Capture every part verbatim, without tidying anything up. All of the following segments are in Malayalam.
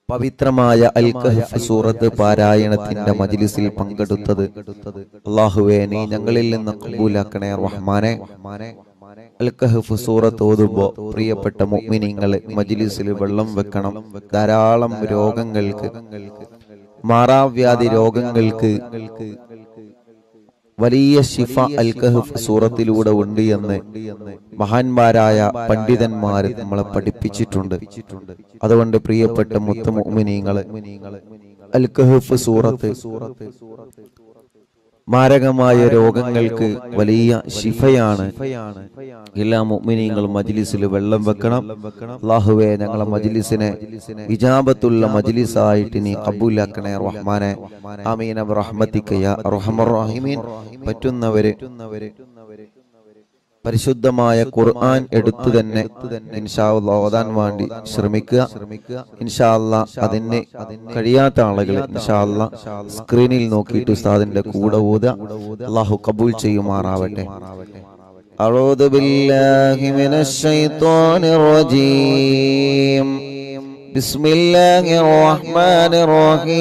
പവിത്രമായ അൽ കഹ്ഫ് സൂറത്ത് പാരായണത്തിന്റെ മജ്ലിസിൽ പങ്കെടുത്തത് അല്ലാഹുവേ നീ ഞങ്ങളിൽ നിന്ന് ഖബൂലാക്കണേ റഹ്മാനേ. അൽ കഹ്ഫ് സൂറത്ത് ഓതുമ്പോൾ പ്രിയപ്പെട്ട മുഅ്മിനീങ്ങളെ മജ്ലിസിൽ വെള്ളം വെക്കണം. ധാരാളം രോഗങ്ങൾക്ക്, മാറാവ്യാധി രോഗങ്ങൾക്ക് വലിയ ശിഫ അൽ കഹ്ഫ് സൂറത്തിലൂടെ ഉണ്ട് എന്ന് മഹാന്മാരായ പണ്ഡിതന്മാർ നമ്മളെ പഠിപ്പിച്ചിട്ടുണ്ട്. അതുകൊണ്ട് പ്രിയപ്പെട്ട മുത്ത് മുഅ്മിനീങ്ങളെ അൽ കഹ്ഫ് സൂറത്ത് മാരകമായ രോഗങ്ങൾക്ക് വലിയ ശിഫയാണ്. എല്ലാ മുഅ്മിനീങ്ങളും മജ്ലിസിൽ വെള്ളം വെക്കണം. അല്ലാഹുവേ ഞങ്ങളെ മജ്ലിസിനെ ഇജാബത്തുള്ള മജ്ലിസായിട്ട് നീ ഖബൂലാക്കണേ റഹ്മാനേ. ആമീൻ ബിറഹ്മതിക യാ അർഹമർ റഹീമീൻ. പറ്റുന്നവരെ പരിശുദ്ധമായ ഖുർആൻ എടുത്തു തന്നെ ഇൻഷാ അല്ലാഹ് ഓതാൻ വേണ്ടി ശ്രമിക്കുക. ഇൻഷാ അല്ലാഹ് അതിന് കഴിയാത്ത ആളുകൾ ഇൻഷാ അല്ലാഹ് സ്ക്രീനിൽ നോക്കിയിട്ട് ഉസ്താദിന്റെ കൂടെ ഓതുക. അല്ലാഹു കബൂൽ ചെയ്യുമാറാവട്ടെ. അഊദു ബില്ലാഹി മിനശ് ശൈത്വാനിർ റജീം. ബിസ്മില്ലാഹിർ റഹ്മാനിർ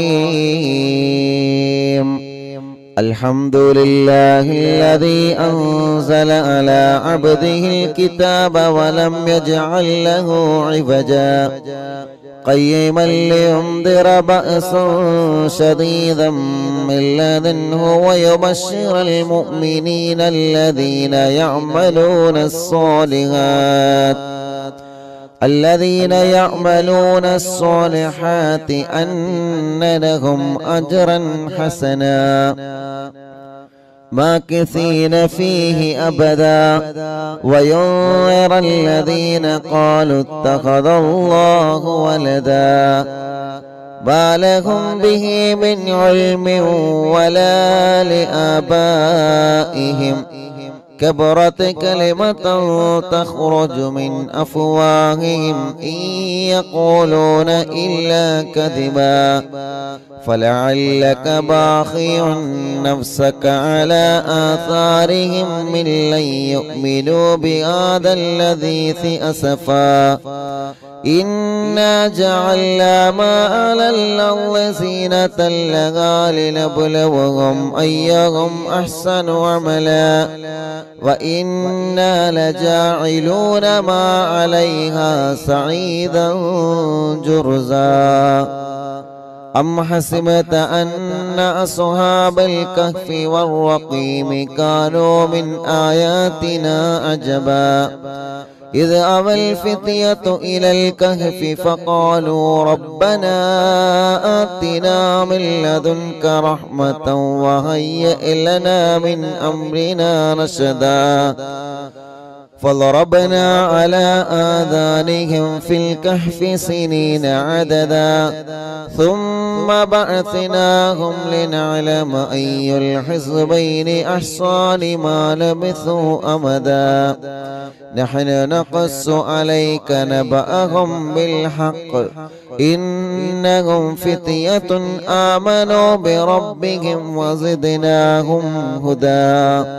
റഹീം. الحمد لله الذي أنزل على عبده الكتاب ولم يجعل له عوجا قيما لينذر بأسا شديدا من لدنه ويبشر المؤمنين الذين يعملون الصالحات الذين يعملون الصالحات أن لهم أجرا حسنا ماكثين فيه أبدا وينذر الذين قالوا اتخذ الله ولدا ما لهم به من علم ولا لآبائهم كبرت كلمة تخرج من أفواههم إن يقولون إلا كذبا فلعلك باخع نفسك على آثارهم من لن يؤمنوا بهذا الحديث أسفا إنا جعلنا ما على الأرض زينة لها لنبلوهم أيهم أحسن عملا وإنا لجاعلون ما عليها صعيدا جرزا أم حسبت أن أصحاب الكهف والرقيم كانوا من آياتنا عجبا إذ أوى الفتية إلى الكهف فقالوا ربنا آتنا من لدنك رحمة وهيئ لنا من أمرنا رشدا فضربنا على آذانهم في الكهف سنين عددا ثم بعثناهم لنعلم أي الحزبين أحصى لما لبثوا أمدا نحن نقص عليك نبأهم بالحق إنهم فتية آمنوا بربهم وزدناهم هدى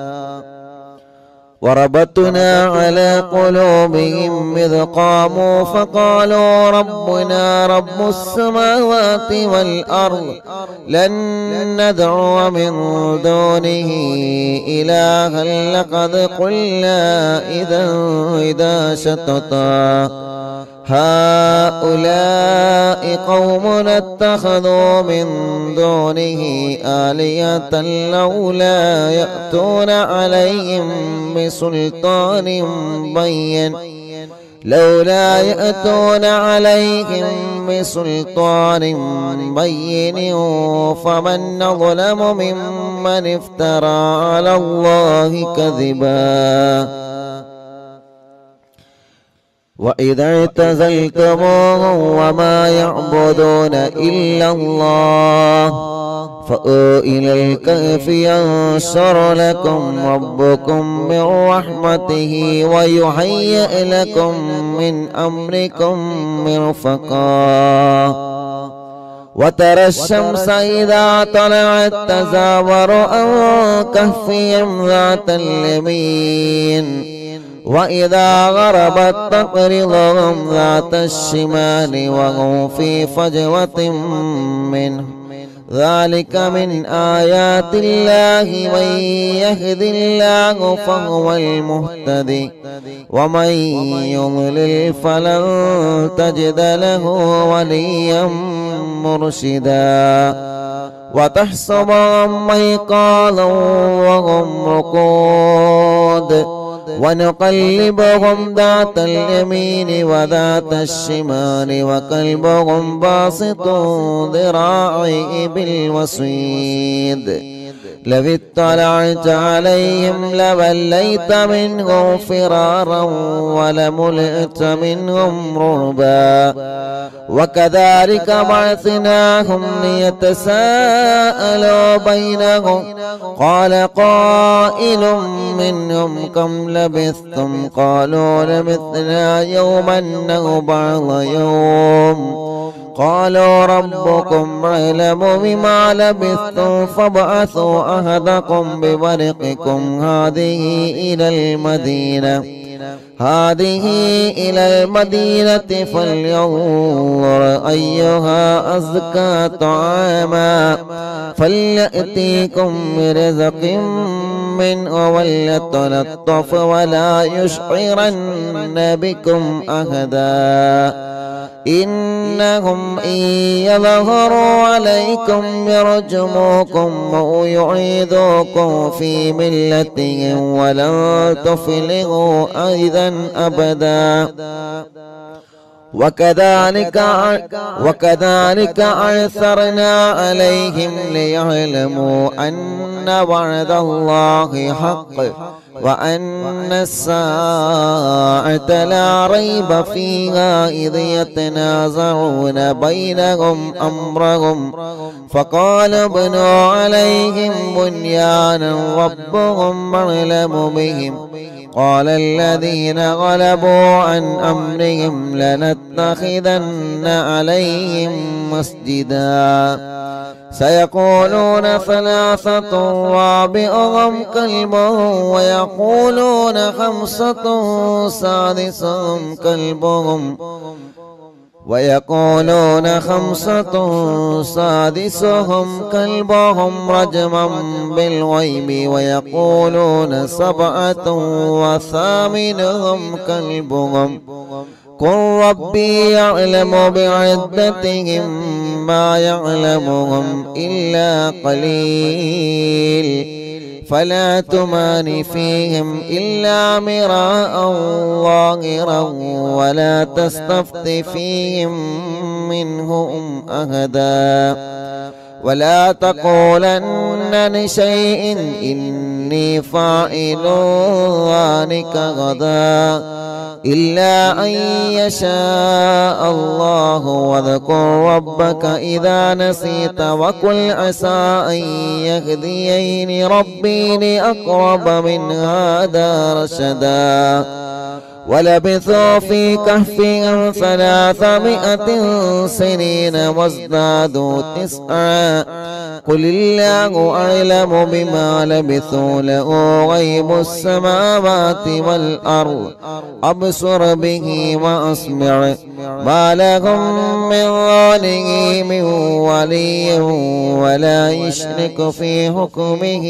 وربطنا على قلوبهم إذ قاموا فقالوا ربنا رب السماوات والأرض لن ندعو من دونه إلها لقد قلنا إذا إذا شططا هؤلاء قومنا اتخذوا من دونه آلهة لولا يأتون عليهم بسلطان بين لولا يأتون عليهم بسلطان بين فمن أظلم ممن افترى على الله كذبا وإذا اعتزلتموهم وما يعبدون إلا الله فأووا إلى الكهف ينشر لكم ربكم من رحمته ويهيئ لكم من أمركم مرفقا وترى الشمس إذا طلعت تزاور عن كهفهم ذات اليمين وإذا غربت تقرضهم ذات الشمال وهم في فجوة منه ذلك من آيات الله من يهد الله فهو المهتدي ومن يضلل فلن تجد له وليا مرشدا وتحسبهم أيقاظا وهم رقود ونقلبهم ذات اليمين وذات الشمال وكلبهم باسط ذراعيه بالوصيد لو اطلعت عليهم لوليت منهم فرارا ولملئت منهم رعبا وكذلك بعثناهم ليتساءلوا بينهم قال قائل منهم كم لبثتم قالوا لبثنا يوما أو بعض يوم قالوا ربكم أعلم بما لبثتم فابعثوا أحدكم بورقكم هذه إلى المدينة هذه إلى المدينة فلينظر أيها أزكى طعاما فليأتيكم برزق منه وليتلطف ولا يشعرن بكم أحدا إنهم إن يظهروا عليكم يرجموكم أو يعيدوكم في ملتهم ولن تفلحوا أيضا أبدا وكذلك وكذلك أعثرنا عليهم ليعلموا أن وعد الله حق وأن الساعة لا ريب فيها إذ يتنازعون بينهم أمرهم فقال ابنوا عليهم بنيانا ربهم أعلم بهم قال الذين غلبوا عن أمرهم لنتخذن عليهم مسجدا سيقولون ثلاثة رابعهم كلبهم ويقولون خمسة سادسهم كلبهم ويقولون خمسة سادسهم كلبهم رجما بالغيب ويقولون سبعة وثامنهم كلبهم قل ربي يعلم بعدتهم ما يعلمهم إلا قليل فلا تمار فيهم إلا مراء ظاهرا ولا تستفت فيهم منهم أحدا ولا تقولن لشيء إني فاعل ذلك غدا إلا أن يشاء الله واذكر ربك إذا نسيت وقل عسى أن يهديني ربي لأقرب من هذا رشدا ولبثوا في كهفهم ثلاثمائة سنين وازدادوا تسعا قل الله أعلم بما لبثوا له غيب السماوات والأرض أبصر به وأسمع ما لهم من دونه من ولي ولا يشرك في حكمه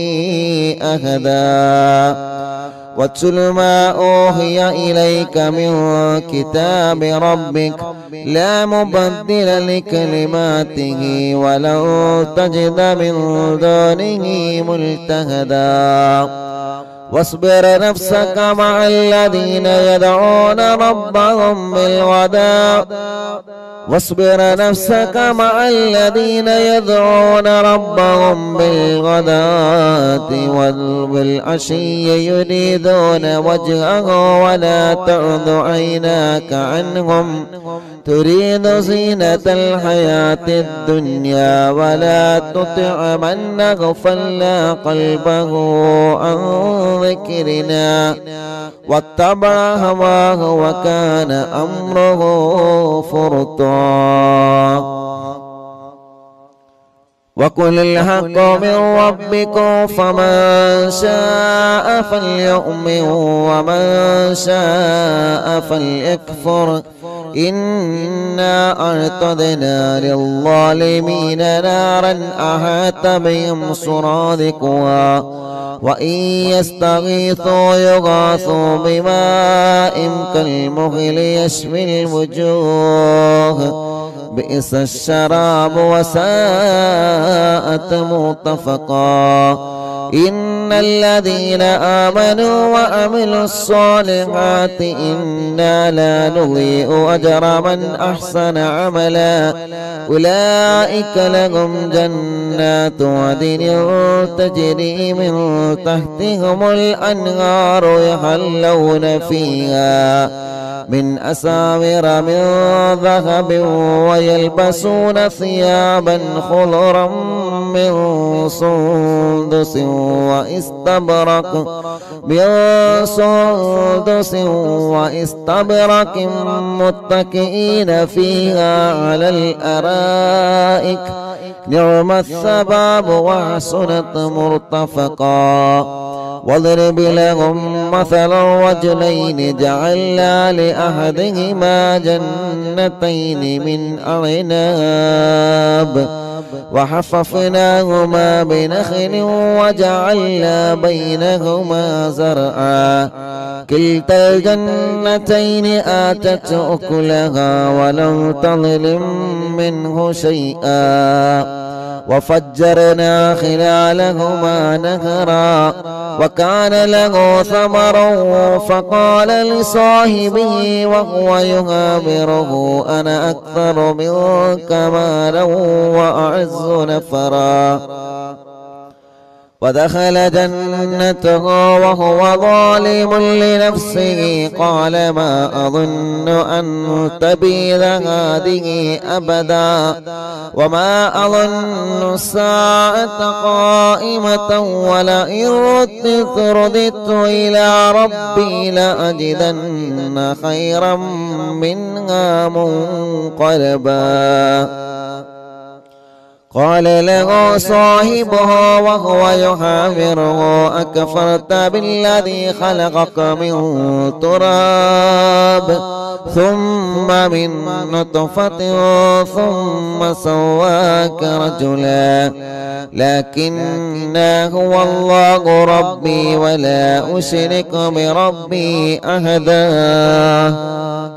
أحدا واتل ما أوحي إليك من كتاب ربك لا مبدل لكلماته ولن تجد من دونه ملتهدا واصبر نفسك مع الذين يدعون ربهم بالغداة واصبر نفسك مع الذين يدعون ربهم بالغداة والعشي يريدون وجهه ولا تعد عيناك عنهم تريد زينة الحياة الدنيا ولا تطع من أغفلنا قلبه عن ذكرنا واتبع هواه وكان أمره فرطا وقل الحق من ربكم فمن شاء فليؤمن ومن شاء فليكفر إنا أعتدنا للظالمين نارا أحاط بهم سرادقها وإن يستغيثوا يغاثوا بماء كالمهل يشوي الوجوه بئس الشراب وساءت مرتفقا إن الذين آمنوا وعملوا الصالحات إنا لا نضيع أجر من أحسن عملا أولئك لهم جنات عدن تجري من تحتهم الأنهار يحلون فيها من أساور من ذهب ويلبسون ثيابا خضرا من سندس واستبرق من سندس واستبرق متكئين فيها على الأرائك نعم الثواب وحسنت مرتفقا واضرب لهم مثل الرجلين جعلنا لأحدهما جنتين من أعناب وحففناهما بنخل وجعلنا بينهما زرعا كلتا الجنتين آتت أكلها ولم تظلم منه شيئا وفجرنا خلالهما نهرا وكان له ثمر فقال لصاحبه وهو يهابره أنا أكثر منك مالا وأعز نفرا ودخل جنته وهو ظالم لنفسه قال ما أظن أن تبيد هذه أبدا وما أظن الساعة قائمة ولئن رددت رددت إلى ربي لأجدن خيرا منها منقلبا قال له صاحبه وهو يحاوره أكفرت بالذي خلقك من تراب ثم من نطفة ثم سواك رجلا لكن هو الله ربي ولا أشرك بربي أحدا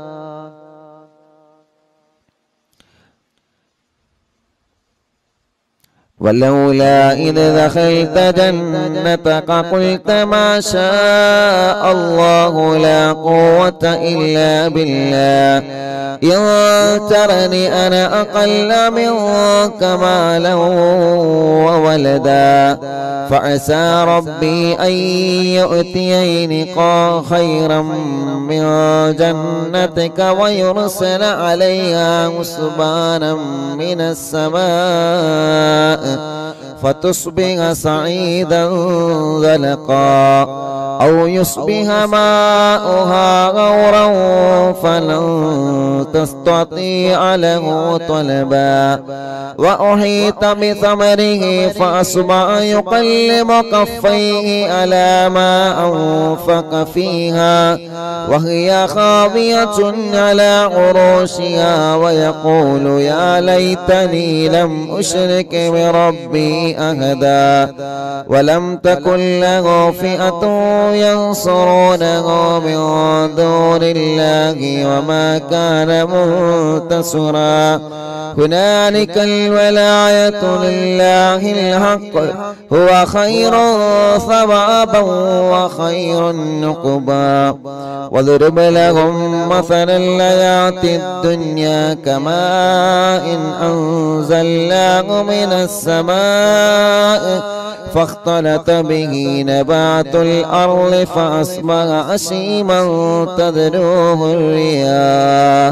ولولا إذ دخلت جنتك قلت ما شاء الله لا قوة إلا بالله إن ترني أنا أقل منك مالا وولدا فعسى ربي أن يؤتيني خيرا من جنتك ويرسل عليها حسبانا من السماء فتصبح صعيدا زلقا أو يصبح ماؤها غورا فلن تستطيع له طلبا وأحيط بثمره فأصبح يقلب كفيه على ما أنفق فيها وهي خاوية على عروشها ويقول يا ليتني لم أشرك بربي أحدا ولم تكن له فئة ينصرونه من دون الله وما كان منتصرا هنالك الولاية لله الحق هو خير ثوابا وخير نقبا واضرب لهم مثل الحياة الدنيا كماء أنزلناه من السماء فاختلط به نبات الأرض فأصبح هشيما تذروه الرياح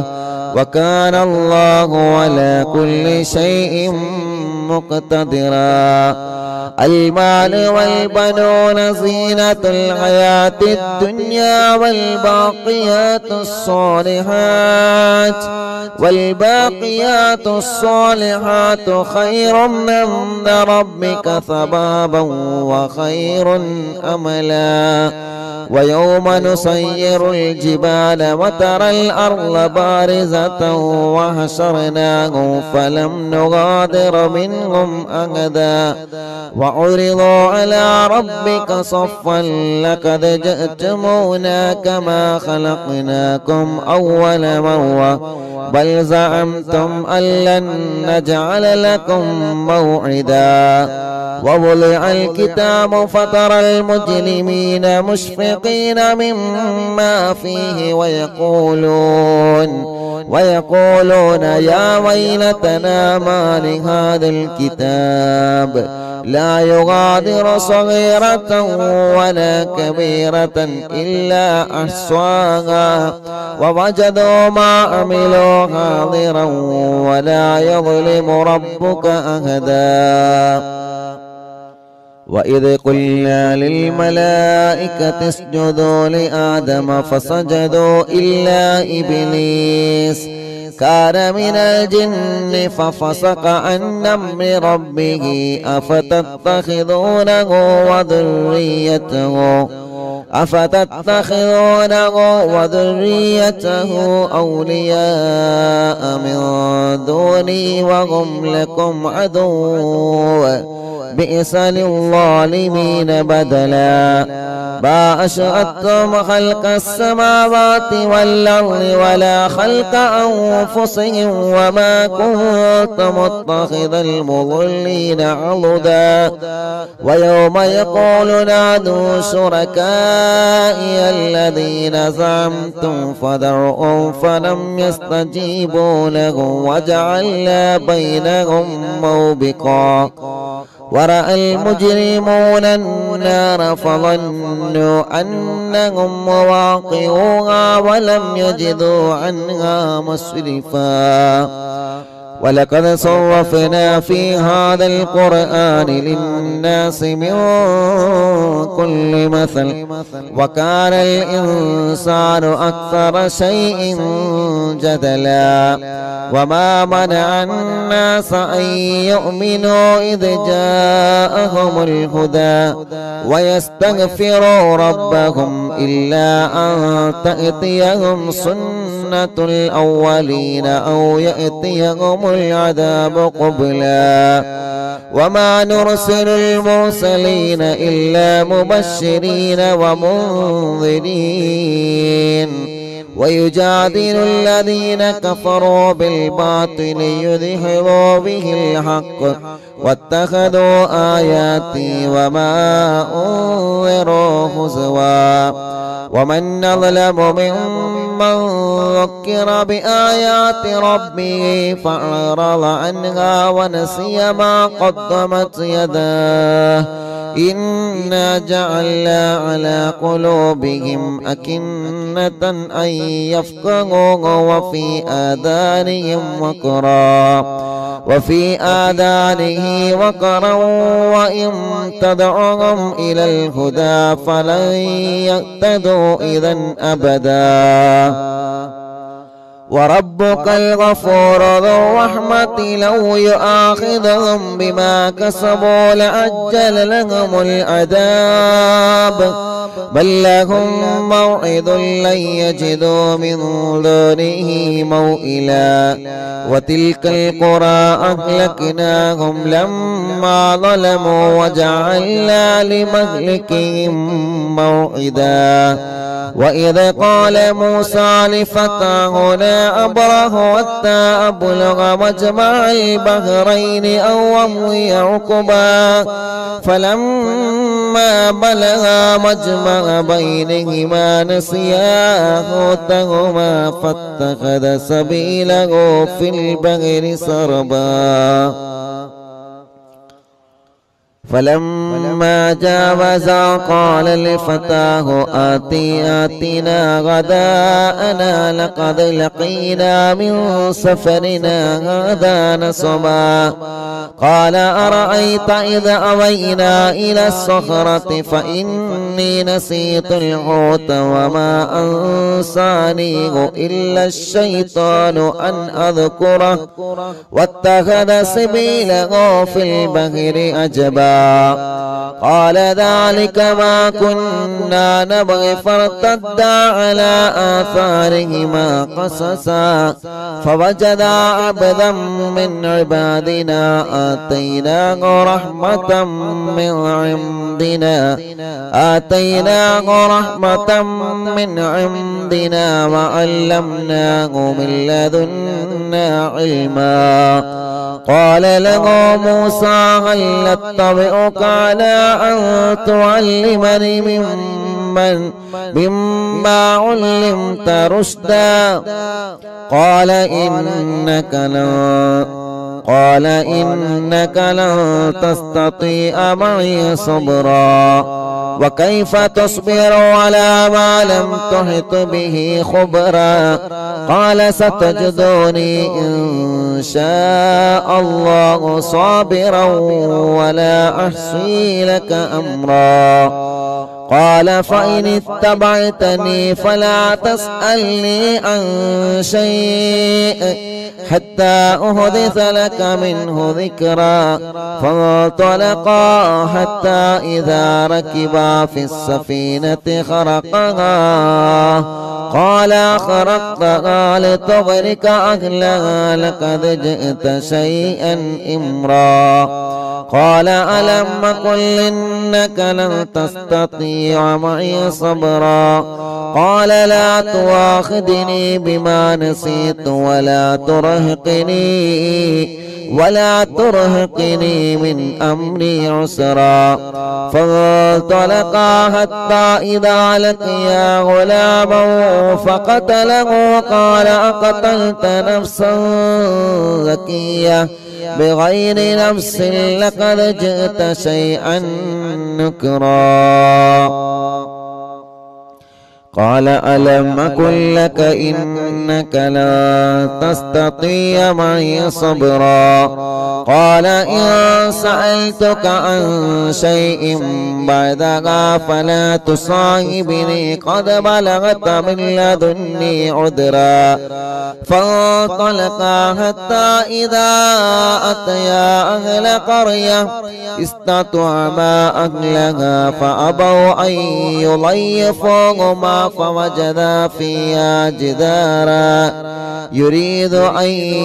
وكان الله على كل شيء مقتدرا. المال والبنون زينة الحياة الدنيا والباقيات الصالحات والباقيات الصالحات خير عند ربك ثوابا وخير أملا. ويوم نسير الجبال وترى الأرض بارزة وحشرناهم فلم نغادر منهم أحدا وعرضوا على ربك صفا لقد جئتمونا كما خلقناكم أول مرة بل زعمتم أن لن نجعل لكم موعدا. ووضع الكتاب فترى المجرمين مشفقين مما فيه ويقولون ويقولون يا ويلتنا ما لهذا الكتاب لا يغادر صغيرة ولا كبيرة إلا أحصاها ووجدوا ما عملوا حاضرا ولا يظلم ربك أحدا. وإذ قلنا للملائكة اسجدوا لآدم فسجدوا إلا إبليس كان من الجن ففسق عن أمر ربه أفتتخذونه وذريته أفتتخذونه وذريته أولياء من دوني وهم لكم عدو بئس للظالمين بدلا. ما أشهدتم خلق السماوات والأرض ولا خلق أنفسهم وما كنت متخذ المضلين عضدا. ويوم يقول نادوا شركائي الذين زعمتم فدعوهم فلم يستجيبوا لهم وجعلنا بينهم موبقا. ورأى المجرمون النار فظنوا أنهم مواقعوها ولم يجدوا عنها مصرفا. ولقد صرفنا في هذا القرآن للناس من كل مثل وكان الإنسان أكثر شيء جدلا. وما منع الناس أن يؤمنوا إذ جاءهم الهدى ويستغفروا ربهم إلا أن تأتيهم سنة الأولين أو يأتيهم العذاب قبلا. وما نرسل المرسلين إلا مبشرين ومنذرين ويجادل الذين كفروا بالباطل يدحضوا به الحق واتخذوا آياتي وما أنذروا هزوا. ومن أظلم ممن ذكر بآيات ربه فأعرض عنها ونسي ما قدمت يداه إنا جعلنا على قلوبهم أكنة أن يفقهوا وفي آذانهم وقرا وفي آذانه وقرا وإن تدعهم إلى الهدى فلن يهتدوا إذا أبدا. وربك الغفور ذو الرحمة لو يؤاخذهم بما كسبوا لعجل لهم العذاب بل لهم موعد لن يجدوا من دونه موئلا. وتلك القرى أهلكناهم لما ظلموا وجعلنا لمهلكهم موعدا. وإذ قال موسى لفتاه لا أبره حتى أبلغ مجمع البحرين أو أمضي حقبا فلما بلغا مجمع بينهما نسيا حوتهما فاتخذ سبيله في البحر سربا. فلما جاوزا قال لفتاه آتي آتنا غداءنا لقد لقينا من سفرنا هذا نصبا قال أرأيت إذا أوينا إلى الصخرة فإني نسيت الحوت وما أنسانيه إلا الشيطان أن أذكره واتخذ سبيله في البحر أجبا قال ذلك ما كنا نبغي فارتدا على آثارهما قصصا فوجدا عبدا من عبادنا آتيناه رحمة من عندنا آتيناه رحمة من عندنا وعلمناه من لدنا علما قال له موسى هل أتبعك على أن تعلمني ممن مما علمت رشدا قال إنك لن قال إنك لن تستطيع معي صبرا وكيف تصبر على ما لم تحط به خبرا قال ستجدوني إن شاء الله صابرا ولا أحصي لك أمرا قال فإن اتبعتني فلا تسألني عن شيء حتى أحدث لك منه ذكرا فانطلقا حتى إذا ركبا في السفينة خرقها قال خرقتها لتغرق أهلها لقد جئت شيئا إمرا قال ألم قل إنك لن تستطيع معي صبرا قال لا تواخذني بما نسيت ولا ترهقني ولا ترهقني من أمري عسرا فانطلقا حتى إذا لقيا غلاما فقتله قال أقتلت نفسا زكية بغير نفس لقد جئت شيئا نكرا قال ألم أقل لك إنك لا تستطيع معي صبرا قال إن سألتك عن شيء بعدها فلا تصاحبني قد بلغت من لدني عذرا فانطلقا حتى إذا أتيا أهل قرية استطعما أهلها فأبوا أن يضيفوهما فوجدا فيها جدارا يريد أن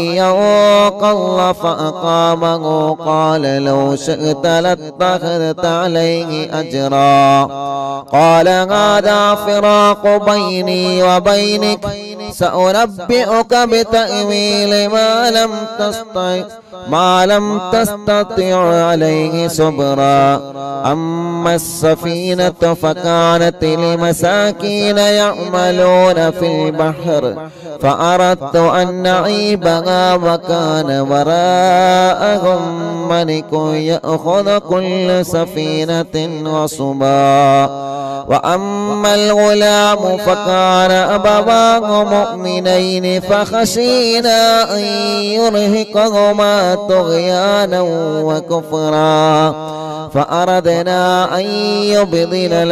ينقض فأقامه قال لو شئت لاتخذت عليه أجرا قال هذا فراق بيني وبينك سأنبئك بتأويل ما لم تستطع ما لم تستطع عليه صبرا أما السفينة فكانت لمساكين يعملون في البحر فأردت أن نعيبها وكان وراءهم ملك يأخذ كل سفينة غصبا وأما الغلام فكان أبواه مؤمنين فخشينا أن يرهقهما طغيانا وكفرا فأردنا أن يبدل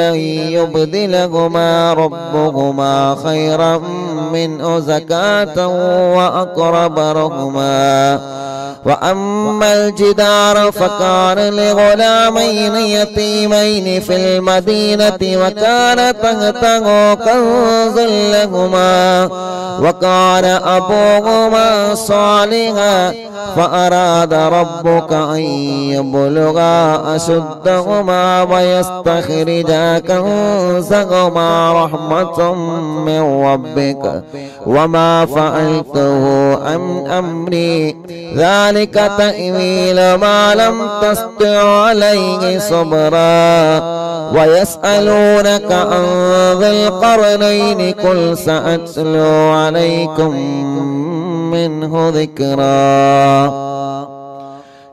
يبدلهما ربهما خيرا منه زكاة وأقرب رحما وأما الجدار فكان لغلامين يتيمين في المدينة وكان تحته كنز لهما وكان أبوهما صالحا فأراد ربك أن يبلغا أشدهما ويستخرجا كنزهما رحمة من ربك وما فعلته عن أمري ذلك تأويل ما لم تستطع عليه صبرا ويسألونك عن ذي القرنين قل سأتلو عليكم منه ذكرا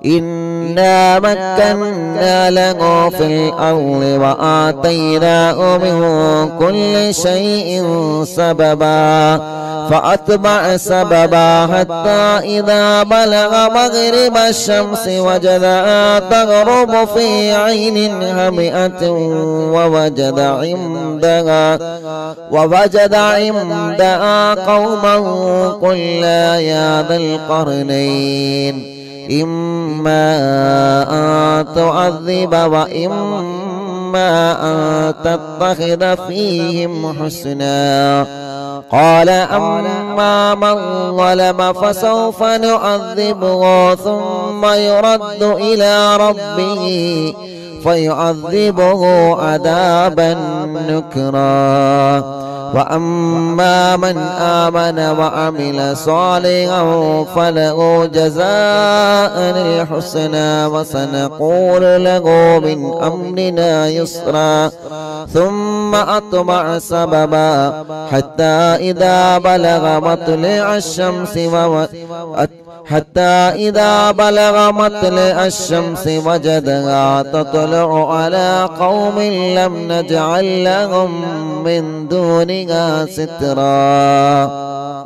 إنا مكنا له في الأرض وآتيناه من كل شيء سببا فأتبع سببا حتى إذا بلغ مغرب الشمس وجدها تغرب في عين هامئة ووجد عندها ووجد عندها قوما قلنا يا ذا القرنين إما أن تعذب وإما أن تتخذ فيهم حسنا قال أما من ظلم فسوف نعذبه ثم يرد إلى ربه فيعذبه عذابا نكرا وأما من آمن وعمل صالحا فله جزاء الحسنى وسنقول له من أمرنا يسرا ثم أتبع سببا حتى إذا بلغ مطلع الشمس و حتى إذا بلغ مطلع الشمس وجدها تطلع على قوم لم نجعل لهم من دونها سترا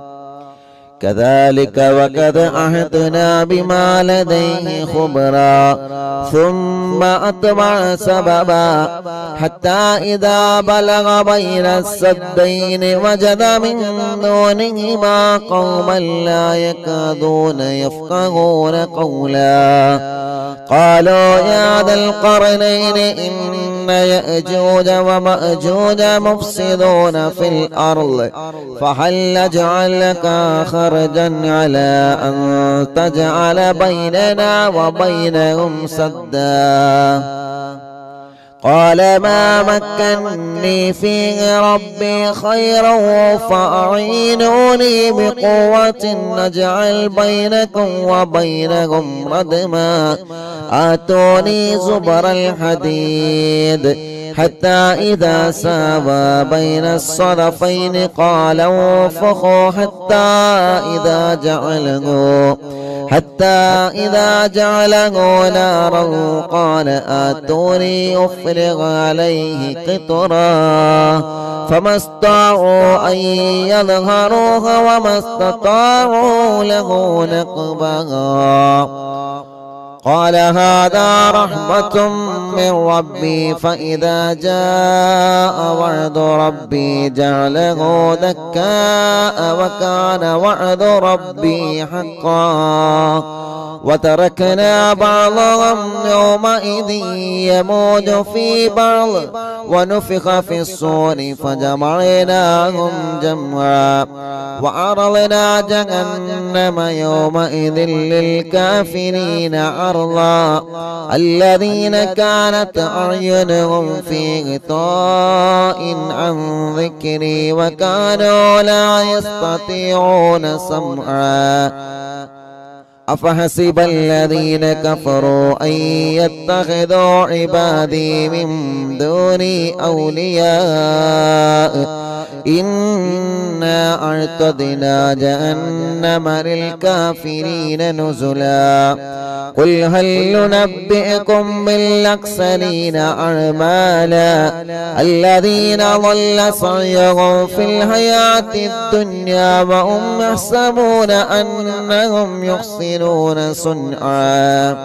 كذلك وقد عهدنا بما لديه خبرا ثم أتبع سببا حتى إذا بلغ بين السدين وجد من دونهما قوما لا يكادون يفقهون قولا قالوا يا ذا القرنين إن يأجوج ومأجوج مفسدون في الأرض فهل نجعل لك خرجا على أن تجعل بيننا وبينهم سدا قال ما مكنني فيه ربي خيرا فأعينوني بقوة نجعل بينكم وبينهم ردما آتوني زبر الحديد حتى إذا ساوى بين الصدفين قال انفخوا حتى إذا جعله حتى إذا جعله نارا قال آتوني أفرغ عليه قطرا فما استطاعوا أن يظهروها وما استطاعوا له نقبا قال هذا رحمة من ربي فإذا جاء وعد ربي جعله دكاء وكان وعد ربي حقا وتركنا بعضهم يومئذ يموج في بعض ونفخ في الصور فجمعناهم جمعا وعرضنا جهنم يومئذ للكافرين عرضا الذين كانت أعينهم في غطاء عن ذكري وكانوا لا يستطيعون سمعا أفحسب الذين كفروا أن يتخذوا عبادي من دوني أولياء إنا أعتدنا جهنم للكافرين نزلا قل هل ننبئكم بالأخسرين أعمالا الذين ضل سعيهم في الحياة الدنيا وهم يحسبون أنهم يحسنون صنعا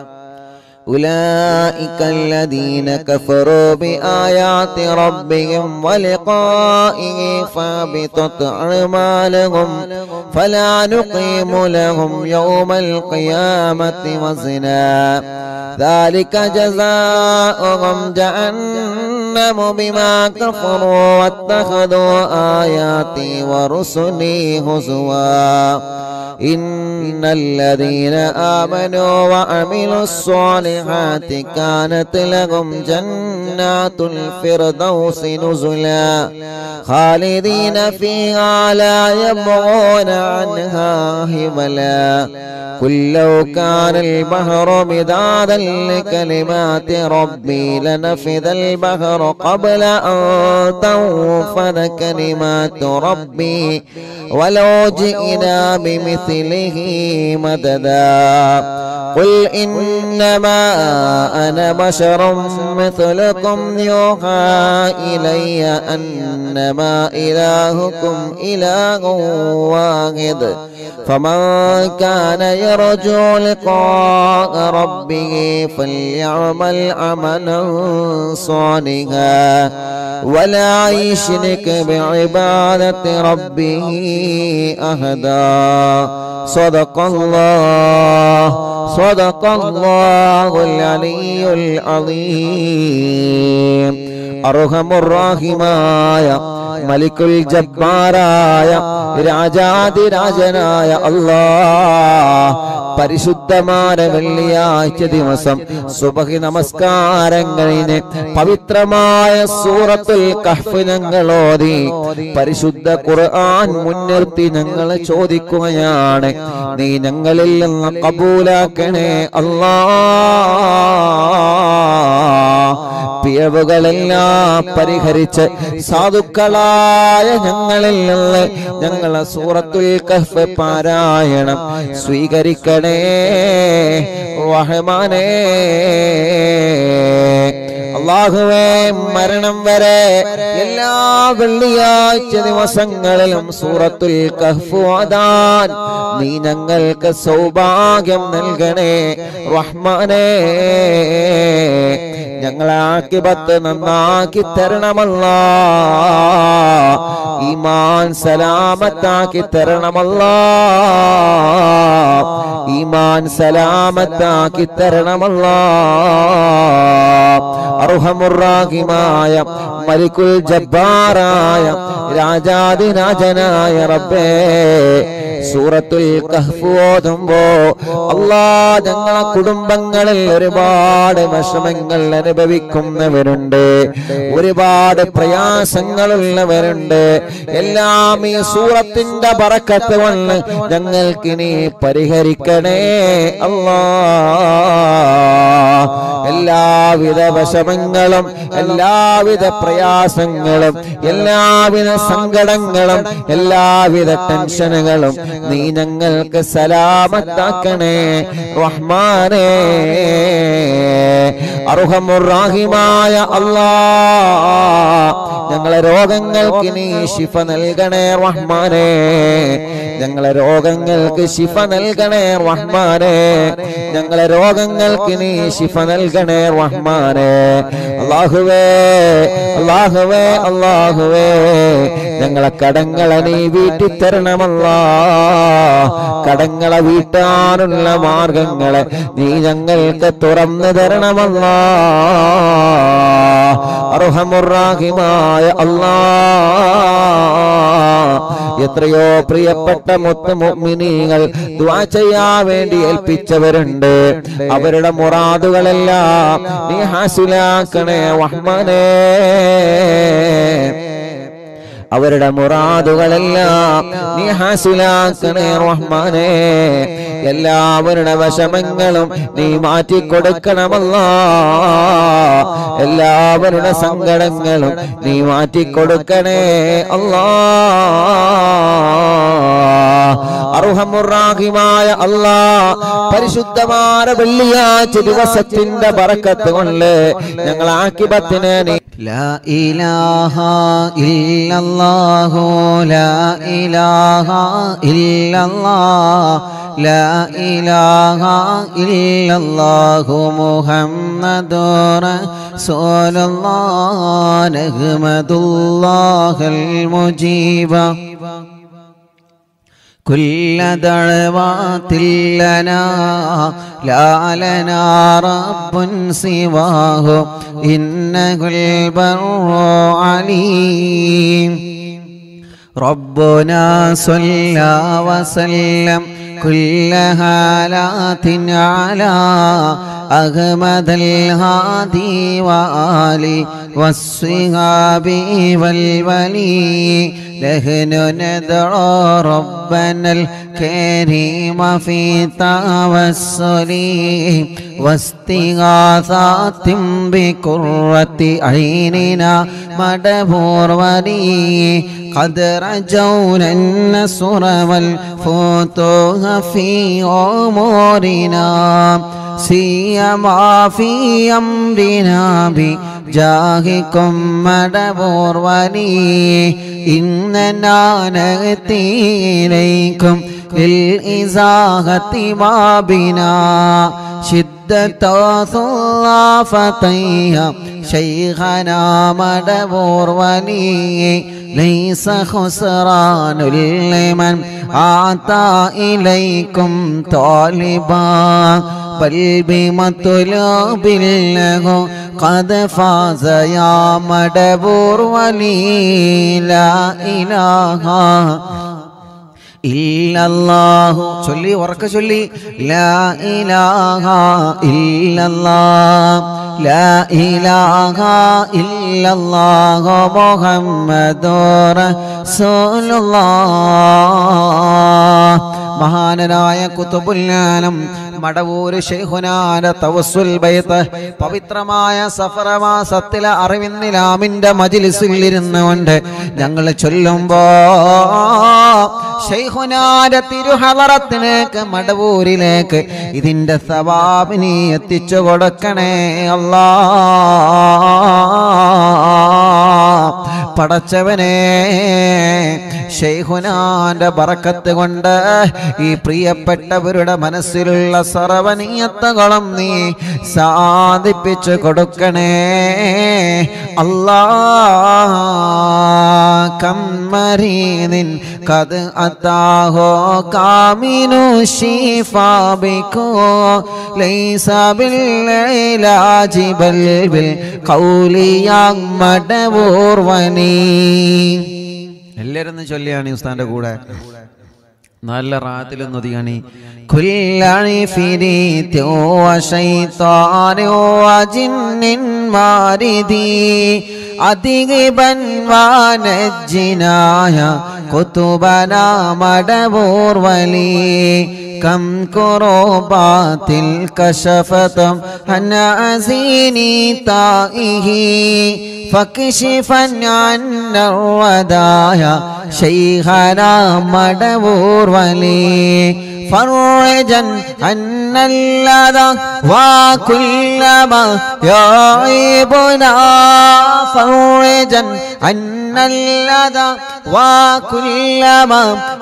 أولئك الذين كفروا بآيات ربهم ولقائه فابطت أعمالهم فلا نقيم لهم يوم القيامة وزنا ذلك جزاؤهم جهنم بما كفروا واتخذوا آياتي ورسلي هزوا إن الذين آمنوا وعملوا الصالحات كانت لهم جنات الفردوس نزلا خالدين فيها لا يبغون عنها حولا قل لو كان البحر مدادا لكلمات ربي لنفذ البحر قبل أن تنفذ كلمات ربي ولو جئنا بمثله مددا قل إنما أنا بشر مثلكم يوحى إلي أنما إلهكم إله واحد فمن كان يرجو لقاء ربه فليعمل عملا صالحا ولا يشرك بعبادة ربه أحدا صدق الله صدق الله العلي العظيم أرحم الراحمين മലിക്കുൽ ജബ്ബാറായ രാജാതിരാജനായ അല്ലാഹ് പരിശുദ്ധമായ വെള്ളിയാഴ്ച ദിവസം സുബഹി നമസ്കാരം കഴിഞ്ഞ് പവിത്രമായ സൂറത്തുൽ കഹ്ഫ് ഞങ്ങൾ ഓതി പരിശുദ്ധ ഖുർആൻ മുൻനിർത്തി ഞങ്ങൾ ചോദിക്കുകയാണ് നീ ഞങ്ങളിൽ നിന്ന് കബൂലാക്കണേ അല്ലാഹ് പിഴവുകളെല്ലാം പരിഹരിച്ച് സാധുക്കളായ ഞങ്ങളിൽ നിന്ന് ഞങ്ങളെ സൂറത്തുൽ കഹ്ഫ് പാരായണം സ്വീകരിക്കണേ റഹ്മാനേ അല്ലാഹുവേ മരണം വരെ എല്ലാ വെള്ളിയാഴ്ച ദിവസങ്ങളിലും സൂറത്തുൽ കഹ്ഫ് ഓതാൻ നീ ഞങ്ങൾക്ക് സൗഭാഗ്യം നൽകണേ റഹ്മാനേ ഞങ്ങളെ ആഖിബത്ത് നന്നാക്കി തരണമല്ലാഹ് ഈമാൻ സലാമത്താക്കി തരണമല്ലാഹ് ഈമാൻ സലാമത്താക്കി തരണമല്ലാഹ് അർഹമുർ റഹീമായ മലിക്കുൽ ജബ്ബാറായ രാജാതിരാജനായ റബ്ബേ സൂറത്തുൽ കഹ്ഫ് ഓതുമ്പോ അല്ലാഹ് ഞങ്ങളെ കുടുംബങ്ങളിൽ ഒരുപാട് വിഷമങ്ങൾ അനുഭവിക്കുന്നവരുണ്ട് ഒരുപാട് പ്രയാസങ്ങളുള്ളവരുണ്ട് എല്ലാം ഈ സൂറത്തിന്റെ ബറക്കത്ത് കൊണ്ട് ഞങ്ങൾക്ക് നീ പരിഹരിക്കണേ അല്ലാഹ് എല്ലാവിധ വിഷമങ്ങളും എല്ലാവിധ പ്രയാസങ്ങളും എല്ലാവിധ സങ്കടങ്ങളും എല്ലാവിധ ടെൻഷനുകളും നീ ഞങ്ങൾക്ക് സലാമത്താക്കണേ റഹ്മാനേ അർഹമുർ റഹീമായ അല്ലാഹ് ഞങ്ങളെ രോഗങ്ങൾക്ക് നീ ശിഫ നൽകണേ റഹ്മാനേ ഞങ്ങളെ രോഗങ്ങൾക്ക് ശിഫ നൽകണേ റഹ്മാനേ ഞങ്ങളെ രോഗങ്ങൾക്ക് നീ ശിഫ നൽകണേ റഹ്മാനേ അല്ലാഹുവേ അല്ലാഹുവേ അല്ലാഹുവേ ഞങ്ങളെ കടങ്ങളെ നീ വീട്ടി തരണമല്ലാഹ് കടങ്ങളെ വീട്ടാനുള്ള മാർഗങ്ങളെ നീ ഞങ്ങൾക്ക് തുറന്നു തരണമല്ലാഹ് അർഹമുർ റഹീമായ അല്ലാഹ് എത്രയോ പ്രിയപ്പെട്ട മുത്ത് മുഅ്മിനീങ്ങൾ ദുആ ചെയ്യാൻ വേണ്ടി ഏൽപ്പിച്ചവരുണ്ട് അവരുടെ മുറാദുകളെല്ലാം നീ ഹാസിലാക്കണേ റഹ്മാനേ അവരുടെ മുറാദുകളെല്ലാം നീ ഹാസിലാക്കണേ റഹ്മാനേ എല്ലാവരുടെ വിഷമങ്ങളും നീ മാറ്റിക്കൊടുക്കണമല്ലാഹ് എല്ലാവരുടെ സങ്കടങ്ങളും നീ മാറ്റിക്കൊടുക്കണേ അല്ലാഹ് അർഹമുർ റഹീമായ അല്ലാഹ് പരിശുദ്ധമായ വെള്ളിയാഴ്ച ദിവസത്തിന്റെ ബറക്കത്ത് കൊണ്ട് ഞങ്ങൾ ആഖിബത്തിനെ നീ ലാ ഇലാഹ ഇല്ലല്ലാഹു ലാ ഇലാഹ ഇല്ലല്ലാഹ് ലാ ഇലാഹ ഇല്ലല്ലാഹു മുഹമ്മദുർ റസൂലുള്ളാഹ് നഹ്മദുല്ലാഹൽ മുജീബ كل دعوات لنا لا لنا رب سواه إنه البر عليم ربنا صلى وسلم كل حالات على أحمد الهادي وآله والصحاب والولي نحن ندعو ربنا الكريم في توسل واستغاثات بقرة عيننا مدبور ولي قد رجونا النصر والفتوح في أمورنا سيما في أمرنا بجاهكم مدبور ولي إننا نأتي إليكم للإزاغة ما بنا شدة ثلافتيها شيخنا مدبور ولي ليس خسران لمن أعطى إليكم طالبا بل بمطلوب له قد فاز يا مدبور ولي لا إله ഇല്ലല്ലാഹു ചൊല്ലി ഉറക്കെ ചൊല്ലി ലാ ഇലാഹ ഇല്ലല്ലാഹ് ലാ ഇലാഹ ഇല്ലല്ലാഹു മുഹമ്മദുർ റസൂലുള്ളാഹ്. മഹാനായ ഖുതുബുൽ ആലം മടവൂര് ശൈഖുനാന്റെ തവസ്സുൽ ബൈത്ത് പവിത്രമായ സഫർ മാസത്തിലെ അറിവിന്നിലാമിന്റെ മജ്ലിസിൽ ഇരുന്നുകൊണ്ട് ഞങ്ങൾ ചൊല്ലുമ്പോ ശൈഖുനാന്റെ തിരുഹളറത്തിലേക്ക് മടവൂരിലേക്ക് ഇതിന്റെ സവാബിനെ എത്തിച്ചു കൊടുക്കണേ അല്ലാഹ്. പടച്ചവനെ ശൈഖുനാന്റെ ബറക്കത്ത് കൊണ്ട് ഈ പ്രിയപ്പെട്ടവരുടെ മനസ്സിലുള്ള സർവനീയത്തുകളും നീ സാധിപ്പിച്ചു കൊടുക്കണേ അല്ലാഹ്. കമ്മരീനിൻ കത് അതാഹോ കാമിനു ശിഫാബിക്കോ ലൈസ ബിൽഇലാജി ബൽ ബിൽ ഖൗലിയാ മടവൂർ വനി. എല്ലാവരും ചൊല്ലിയാണ് ഉസ്താന്റെ കൂടെ നല്ല റാത്തിലൊന്നും ഒതുങ്ങണി. കുല്ലി ഫിരീതി വശൈത്താനി വജിന്നിൻ മാരിദി അദിഗിബൻ വനജ്ജിനായ കുതുബനാ മടവൂർ വലി كم كروبات الكشفت عن أزيني تائه فاكشفا عنا الودايا شيخنا مدبور ولي فرجا عنا اللذى وكل ما يعيبنا فرجا عنا اللذى وكل ما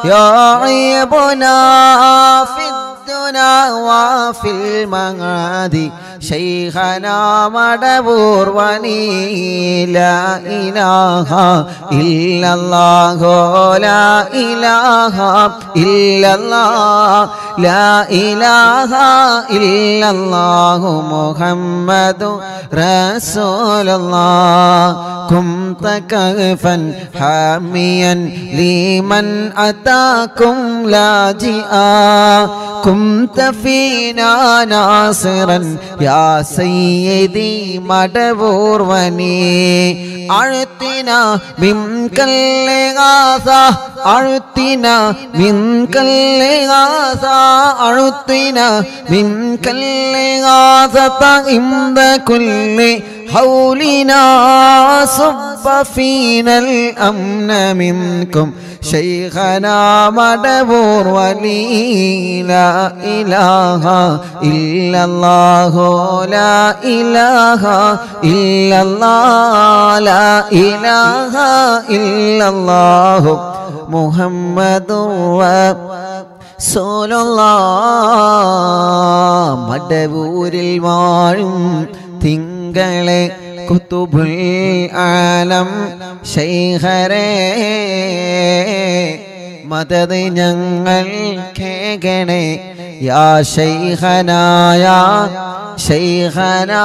يعيبنا في الدنا وفي المعاد شيخنا مدبور ولي لا إله إلا الله لا إله إلا الله لا إله إلا الله محمد رسول الله كنت كهفا حاميا لمن أتاكم لاجئا كنت فينا ناصرا يا سيدي مدبور وني أعطنا منك الإغاثة أعطنا منك الإغاثة أعطنا منك الإغاثة عند كل حولنا صب فينا الأمن منكم شيخنا مدبور ولي لا إله إلا الله لا إله إلا الله لا إله إلا الله محمد رسول الله. മടവൂരിൽ വാഴും തിങ്കളെ കുതുബുൽ ആലം ശൈഖരേ മദദ് ഞങ്ങൾ കേകണേ യാ ശൈഖനാ യാ ശൈഖനാ.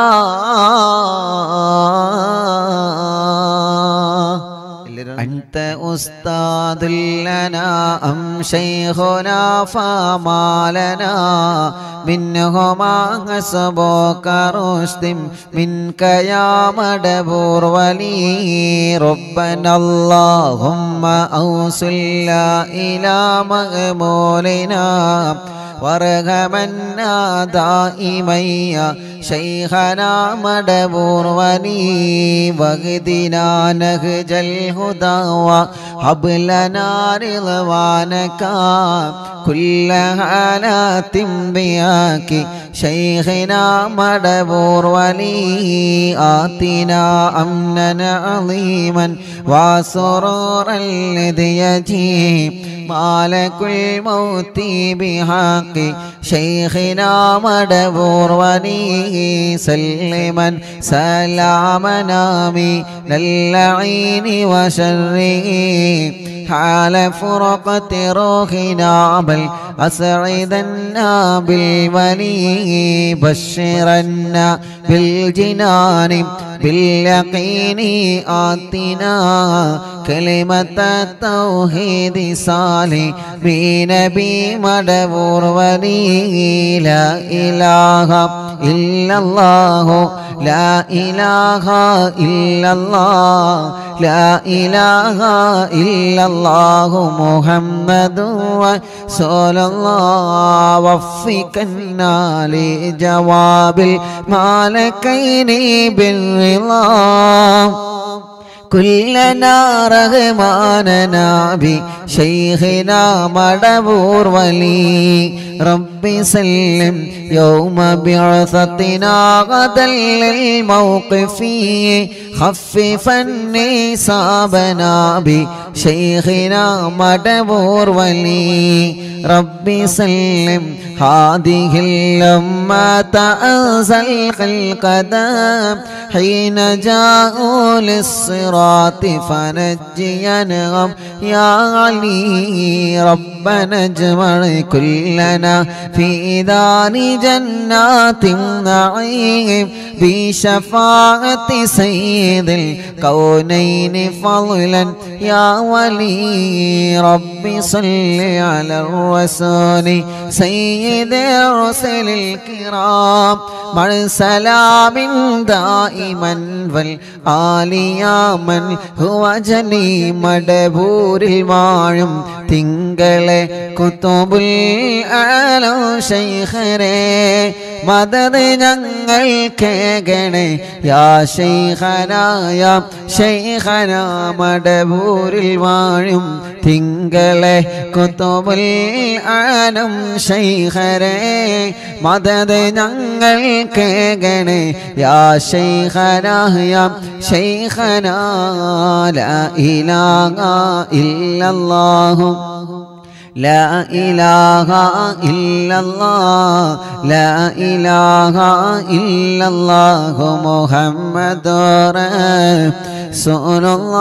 أنت أستاذ لنا أم شيخنا فما لنا منهما حسبك رشد منك يا مدبور ولي ربنا اللهم أوصلنا إلى مأمولنا وارحمنا دائما شيخنا مدبور ولي واهدنا نهج الهدى وهب لنا رضوانك كل حالات بياك شيخنا مدبور ولي آتنا أمنا عظيما وسرورا الذي يجيب مالك الموت بحق شيخنا مدبور ولي سلما سلامنا من اللعين وشره حال فرقة روحنا بل أسعدنا بالولي بشرنا بالجنان باليقين آتنا كلمة التوحيد صالح بنبي مدبور ولي لا إله إلا الله لا إله إلا الله لا إله إلا الله محمد رسول الله وفقنا لجواب الملكين بالرضا كلنا رغماننا بشيخنا مدبور ولي ربي سلم يوم بعثتنا غدا للموقف خففا نصابنا بشيخنا مدبور ولي ربي سلم هذه الأمة أنزل القدم حين جاءوا للصراط فنجينهم يا علي ربنا اجمع كلنا في دار جنات النعيم بشفاعة سيد الكونين فضلا يا ولي ربي صل على الرسول سيد الرسل الكرام مع سلام دائما والآل يا من هو جني مدبور المعلم തിങ്കളെ കുത്തുബുൽ ആലം ശൈഖരേ മദദ് ഞങ്ങൾ കേകണേ യാ ശൈഖനാ യാ ശൈഖനാ മടബൂരിൽ വാഴും തിങ്കളെ കുത്തുബുൽ ആലം ശൈഖരേ മദദ് ഞങ്ങൾ കേകണേ യാ ശൈഖനാ യാ ശൈഖനാ ലാ ഇലാഹ ഇല്ലല്ലാഹു لا إله إلا الله لا إله إلا الله محمد رسول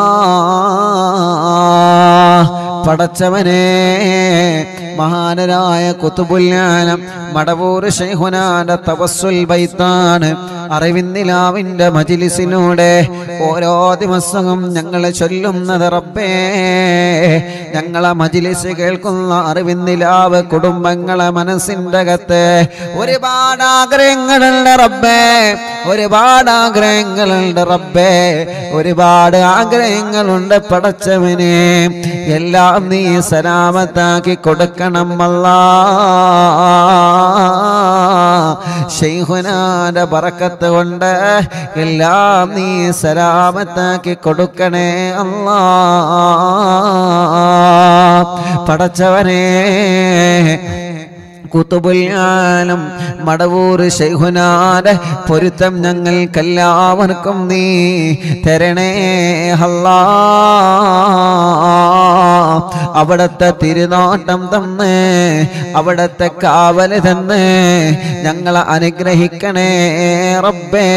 الله പടച്ചവനെ മഹാനരായ ഖുതുബുൽ ആലം മടവൂർ ശൈഖുനാന്റെ തവസ്സുൽ ബൈത്താണ് അറിവിന്നിലാവിന്റെ മജ്ലിസിലൂടെ ഓരോ ദിവസവും ഞങ്ങൾ ചൊല്ലുന്നത് റബ്ബേ ഞങ്ങളെ മജ്ലിസ് കേൾക്കുന്ന അറിവിന്നിലാവ് കുടുംബങ്ങളെ മനസ്സിന്റെ അകത്ത് ഒരുപാട് ആഗ്രഹങ്ങളുണ്ട് റബ്ബേ ഒരുപാട് ആഗ്രഹങ്ങളുണ്ട് റബ്ബേ ഒരുപാട് ആഗ്രഹങ്ങളുണ്ട് പടച്ചവനെ എല്ലാം നീ സലാമത്താക്കി കൊടുക്കണം അല്ലാഹ് ശൈഖുനാന്റെ ബറക്കത്ത് കൊണ്ട് എല്ലാം നീ സലാമത്താക്കി കൊടുക്കണേ അല്ലാഹ് പടച്ചവനെ ഖുതുബുൽ ആലം മടവൂർ ശൈഖുനാന്റെ പൊരുത്തം ഞങ്ങൾക്കെല്ലാവർക്കും നീ തരണേ അല്ലാഹ് അവിടത്തെ തിരുനോട്ടം തന്ന് അവിടത്തെ കാവല് തന്ന് ഞങ്ങളെ അനുഗ്രഹിക്കണേ റബ്ബേ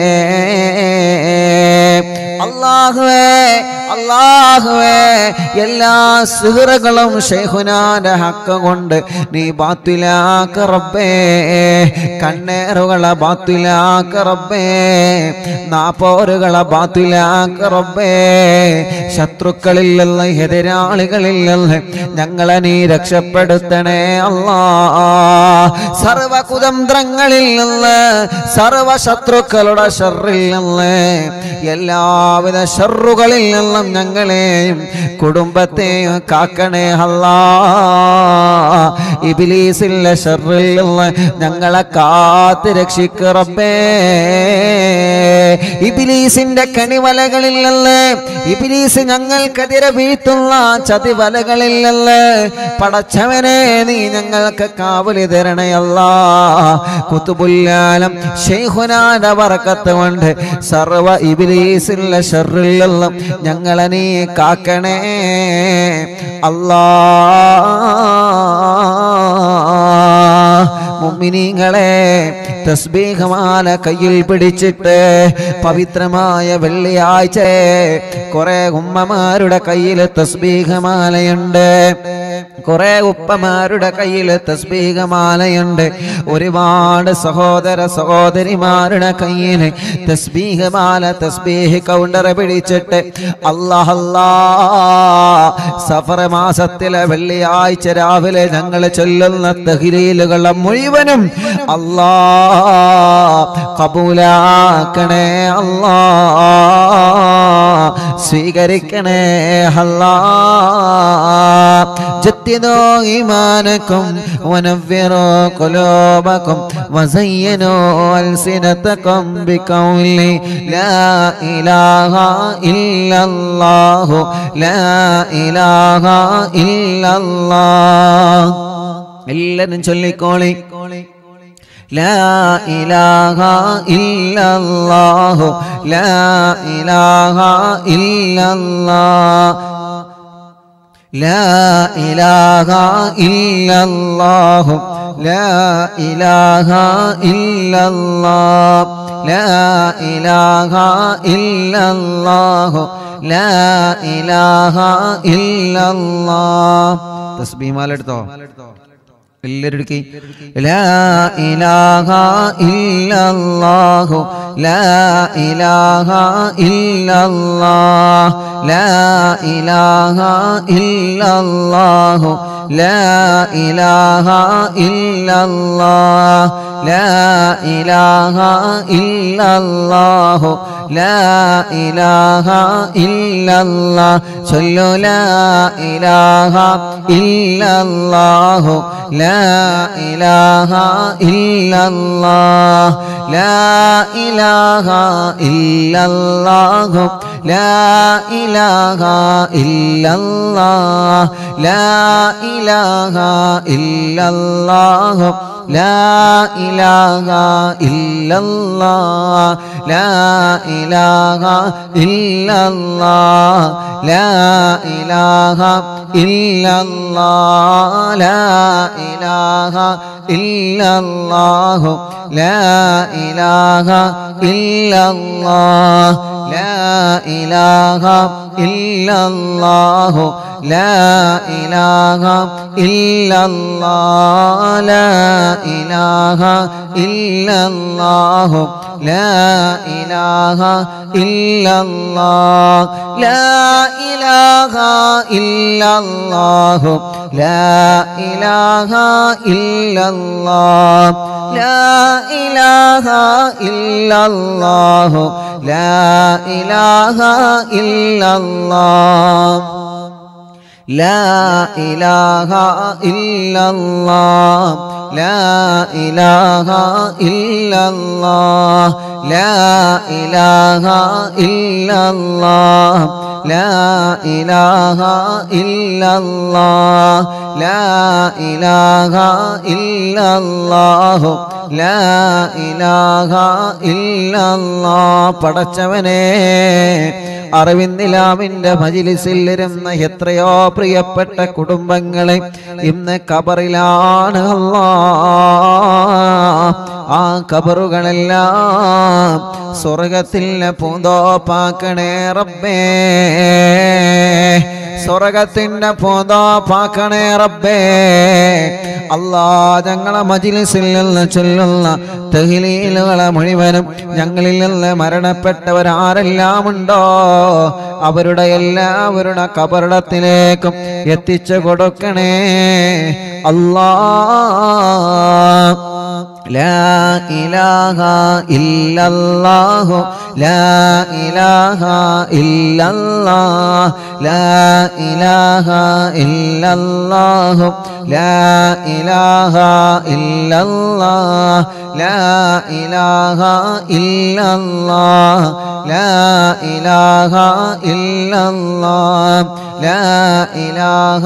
അല്ലാഹുവേ അല്ലാഹുവേ എല്ലാ സിഹ്റുകളും ശൈഖുനാന്റെ ഹക്ക് കൊണ്ട് നീ ബാത്തിലാക്ക റബ്ബേ കണ്ണേറുകളെ ബാത്തിലാക്ക റബ്ബേ നാപ്പോരുകളെ ബാത്തിലാക്ക റബ്ബേ ശത്രുക്കളിൽ നിന്ന് എതിരാളികളിൽ നിന്ന് ഞങ്ങളെ നീ രക്ഷപ്പെടുത്തണേ അല്ലാഹ് സർവ കുതന്ത്രങ്ങളിൽ നിന്ന് സർവ ശത്രുക്കളുടെ ഷർറിൽ നിന്ന് എല്ലാവിധ ഷർറുകളിൽ നിന്നും ഞങ്ങളെയും കുടുംബത്തെയും കാക്കണേ അല്ലാ. ഇബ്ലീസിന്റെ ഷർറിൽ നിന്ന് ഞങ്ങളെ കാത്ത് രക്ഷിക്ക് റബ്ബേ. ഇബ്ലീസിന്റെ കണിവലകളിൽ നിന്ന് ഇബ്ലീസ് ഞങ്ങൾക്കെതിരെ വീഴ്ത്തുന്ന ചതിവലകളിൽ നിന്ന് പടച്ചവനെ നീ ഞങ്ങൾക്ക് കാവലി തരണേ അല്ലാ. ഖുതുബുൽ-ആലം ശൈഖുനാന്റെ ബറക്കത്ത് കൊണ്ട് സർവ ഇബ്ലീസിന്റെ ശർറിൽ നിന്നും ഞങ്ങളെ നീ കാക്കണേ അല്ലാ. മുഅ്മിനീങ്ങളെ, തസ്ബീഹ് മാല കയ്യിൽ പിടിച്ചിട്ട് പവിത്രമായ വെള്ളിയാഴ്ച കുറെ ഉമ്മമാരുടെ കയ്യിൽ തസ്ബീഹ് മാലയുണ്ട്, കുറെ ഉപ്പമാരുടെ കയ്യിൽ തസ്ബീഹ് മാലയുണ്ട്, ഒരുപാട് സഹോദര സഹോദരിമാരുടെ കയ്യിൽ തസ്ബീഹ് മാല തസ്ബീഹ് കൗണ്ടർ പിടിച്ചിട്ട് അല്ലാഹ് അല്ലാഹ് സഫർ മാസത്തിലെ വെള്ളിയാഴ്ച രാവിലെ ഞങ്ങൾ ചൊല്ലുന്ന തഹ്ലീലുകളെ മുഴുവനും അല്ലാഹ് കബൂലാക്കണേ അല്ലാഹ്, സ്വീകരിക്കണേ അല്ലാഹ്. ജദ്ദിദൂ ഈമാനകും വനവ്വിറൂ ഖുലൂബകും വസയ്യിനൂ അൽസിനതകും ബിഖൗലി ലാ ഇലാഹ ഇല്ലല്ലാഹു ലാ ഇലാഹ ഇല്ലല്ലാഹ്. എല്ലാവരും ചൊല്ലിക്കോളി, ലാ ഇലാഹ ഇല്ലല്ലാഹു ലാ ഇലാഹ ഇല്ലല്ലാഹ് ലാ ഇലാഹ ഇല്ലല്ലാഹു ലാ ഇലാഹ ഇല്ലല്ലാഹ് ലാ ഇലാഹ ഇല്ലല്ലാഹു ലാ ഇലാഹ ഇല്ലല്ലാഹ്. തസ്ബീഹ് മാല എടുത്തോ എല്ലാവരും? ലാ ഇലാഹ ഇല്ലല്ലാഹു ലാ ഇലാഹ ഇല്ലല്ലാഹ് ലാ ഇലാഹ ഇല്ലല്ലാഹു ലാ ഇലാഹ ഇല്ലല്ലാഹ് ലാ ഇലാഹ ഇല്ലല്ലാഹു ലാ ഇലാഹ ഇല്ലല്ലാഹ്. ചൊല്ലു ലാ ഇലാഹ ഇല്ലല്ലാഹു ലാ ഇലാഹ ഇല്ലല്ലാഹ് ലാ ഇലാഹ ഇല്ലല്ലാഹു ലാ ഇലാഹ ഇല്ലല്ലാഹ് ലാ ഇലാഹ ഇല്ലല്ലാഹു ലാ ഇലാഹ ഇല്ലല്ലാഹ് ലാ ഇലാഹ ഇല്ലല്ലാഹ് ലാ ഇലാഹ ഇല്ലല്ലാഹ് ലാ ഇലാഹ ഇല്ലല്ലാഹു ലാ ഇലാഹ ഇല്ലല്ലാഹ് ലാ ഇലാഹ ഇല്ലല്ലാഹു ലാ ഇലാഹ ഇല്ലല്ലാഹ് ലാ ഇലാഹ ഇല്ലല്ലാഹു ലാ ഇലാഹ ഇല്ലല്ലാഹ് ലാ ഇലാഹ ഇല്ലല്ലാഹു ലാ ഇലാഹ ഇല്ലല്ലാഹ് ലാ ഇലാഹ ഇല്ലല്ലാഹു ലാ ഇലാഹ ഇല്ലല്ലാഹ് ലാ ഇലാഹ ഇല്ലല്ലാഹ് ലാ ഇലാഹ ഇല്ലല്ലാഹ് ലാ ഇലാഹ ഇല്ലല്ലാഹ് ലാ ഇലാഹ ഇല്ലല്ലാഹ് ലാ ഇലാഹ ഇല്ലല്ലാഹു ലാ ഇലാഹ ഇല്ലല്ലാഹ്. പടച്ചവനെ, അറിവിന്ദിലാമിന്റെ മജ്‌ലിസിൽ ഇരുന്ന എത്രയോ പ്രിയപ്പെട്ട കുടുംബങ്ങളെ ഇന്ന് ഖബറിലാണ് അല്ലാഹ്. ആ ഖബറുകളെല്ലാം സ്വർഗത്തിലെ പൂന്തോപ്പാക്കണേ റബ്ബേ, സ്വർഗത്തിന്റെ പൂന്തോപ്പാക്കണേ റബ്ബേ. അല്ലാ, ഞങ്ങളെ മജ്‌ലിസിൽ നിന്ന് ചൊല്ലുന്ന തഹ്ലീലുകളെ മുഴുവനും ഞങ്ങളിൽ നിന്ന് മരണപ്പെട്ടവരാരെല്ലാം ഉണ്ടോ അവരുടെ എല്ലാവരുടെ കബറിടത്തിലേക്കും എത്തിച്ചു കൊടുക്കണേ അല്ലാഹ്. ലാ ഇലാഹ ഇല്ലല്ലാഹു ലാ ഇലാഹ ഇല്ലല്ലാഹ് ലാ ഇലാഹ ഇല്ലല്ലാഹു ലാ ഇലാഹ ഇല്ലല്ലാഹ് ലാ ഇലാഹ ഇല്ലല്ലാഹ് ലാ ഇലാഹ ഇല്ലല്ലാഹ് ലാ ഇലാഹ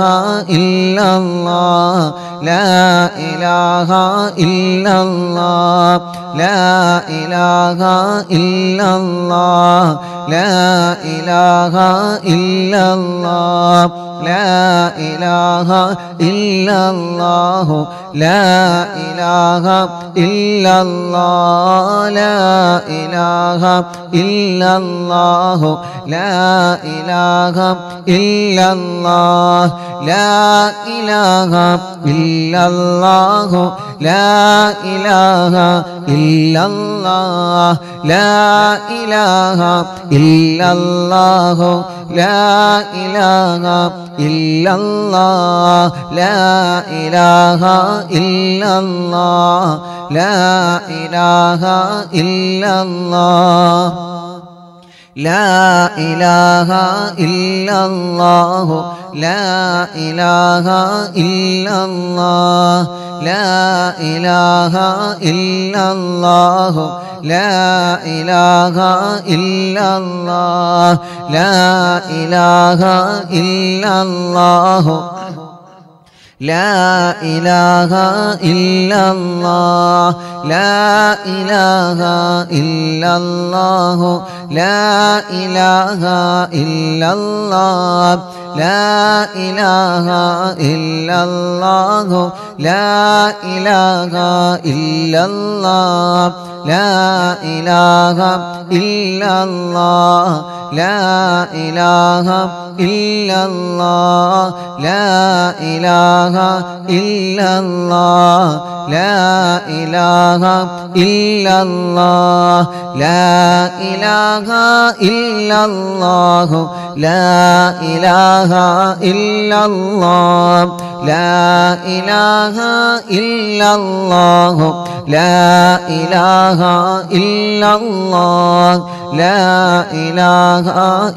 ഇല്ലല്ലാഹ് ലാ ഇലാഹ ഇല്ലല്ലാഹ് ലാ ഇലാഹ ഇല്ലല്ലാഹ് ലാ ഇലാഹ ഇല്ലല്ലാഹ് ലാ ഇലാഹ ഇല്ലല്ലാഹു ലാ ഇലാഹ ഇല്ലല്ലാഹ് ലാ ഇലാഹ ഇല്ലല്ലാഹു ലാ ഇലാഹ ഇല്ലല്ലാഹ് ലാ ഇലാഹ ഇല്ലല്ലാഹു ലാ ഇലാഹ ഇല്ലല്ലാഹ് ലാ ഇലാഹ ഇല്ലല്ലാഹു ലാ ഇലാഹ ഇല്ലല്ലാഹ് ലാ ഇലാഹ ഇല്ലല്ലാഹ് ലാ ഇലാഹ ഇല്ലല്ലാഹ് ലാ ഇലാഹ ഇല്ലല്ലാഹു ലാ ഇലാഹ ഇല്ലല്ലാഹ് ലാ ഇലാഹ ഇല്ലല്ലാഹു ലാ ഇലാഹ ഇല്ലല്ലാഹ് ലാ ഇലാഹ ഇല്ലല്ലാഹു ലാ ഇലാഹ ഇല്ലല്ലാഹ് ലാ ഇലാഹ ഇല്ലല്ലാഹു ലാ ഇലാഹ ഇല്ലല്ലാഹ് ലാ ഇലാഹ ഇല്ലല്ലാഹു ലാ ഇലാഹ ഇല്ലല്ലാഹ് ലാ ഇലാഹ ഇല്ലല്ലാഹ് ലാ ഇലാഹ ഇല്ലല്ലാഹ് ലാ ഇലാഹ ഇല്ലല്ലാഹ് ലാ ഇലാഹ ഇല്ലല്ലാഹ് ലാ ഇലാഹ ഇല്ലല്ലാഹു ലാ ഇലാഹ ഇല്ലല്ലാഹ് ലാ ഇലാഹ ഇല്ലല്ലാഹു ലാ ഇലാഹ ഇല്ലല്ലാഹ് ലാ ഇലാഹ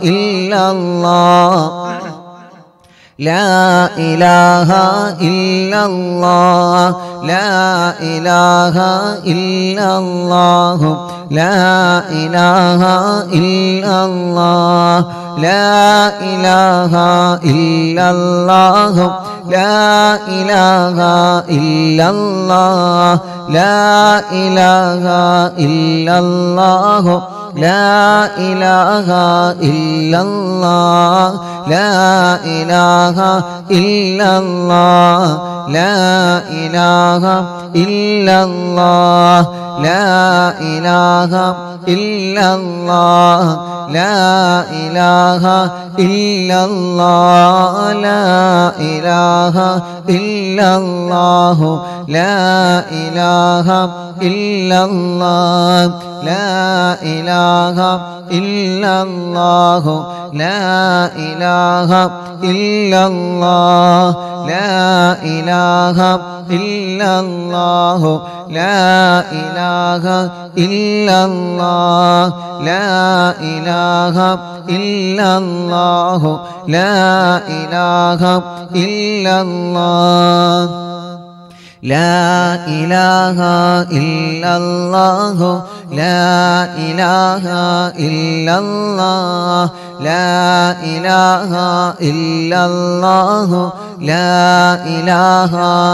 ഇല്ലല്ലാഹ് ലാ ഇലാഹ ഇല്ലല്ലാഹ് ലാ ഇലാഹ ഇല്ലല്ലാഹു ലാ ഇലാഹ ഇല്ലല്ലാഹ് ലാ ഇലാഹ ഇല്ലല്ലാഹു ലാ ഇലാഹ ഇല്ലല്ലാഹ് ലാ ഇലാഹ ഇല്ലല്ലാഹു ലാ ഇലാഹ ഇല്ലല്ലാഹ് ലാ ഇലാഹ ഇല്ലല്ലാഹ് ലാ ഇലാഹ ഇല്ലല്ലാഹ് ലാ ഇലാഹ ഇല്ലല്ലാഹ് ലാ ഇലാഹ ഇല്ലല്ലാഹ് ലാ ഇലാഹ ഇല്ലല്ലാഹു ലാ ഇലാഹ ഇല്ലല്ലാഹ് ലാ ഇലാഹ ഇല്ലല്ലാഹു ലാ ഇലാഹ ഇല്ലല്ലാഹ് ലാ ഇലാഹ ഇല്ലല്ലാഹു ലാ ഇലാഹ ഇല്ലല്ലാഹ് ലാ ഇലാഹ ഇല്ലല്ലാഹു ലാ ഇലാഹ ഇല്ലല്ലാഹ് ലാ ഇലാഹ ഇല്ലല്ലാഹു ലാ ഇലാഹ ഇല്ലല്ലാഹ് ലാ ഇലാഹ ഇല്ലല്ലാഹു ലാ ഇലാഹ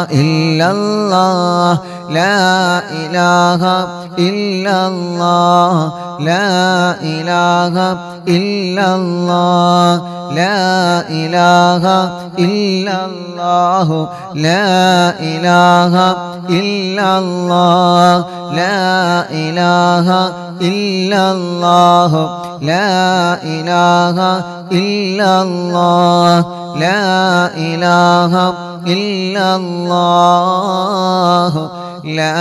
ഇല്ലല്ലാഹ് ലാ ഇലാഹ ഇല്ലല്ലാഹ് ലാ ഇലാഹ ഇല്ലല്ലാഹ് ലാ ഇലാഹ ഇല്ലല്ലാഹു ലാ ഇലാഹ ഇല്ലല്ലാഹ് ലാ ഇലാഹ ഇല്ലല്ലാഹു ലാ ഇലാഹ ഇല്ലല്ലാഹ് ലാ ഇലാഹ ഇല്ലല്ലാഹു ലാ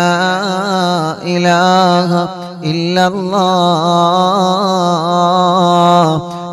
ഇലാഹ ഇല്ലല്ലാഹ്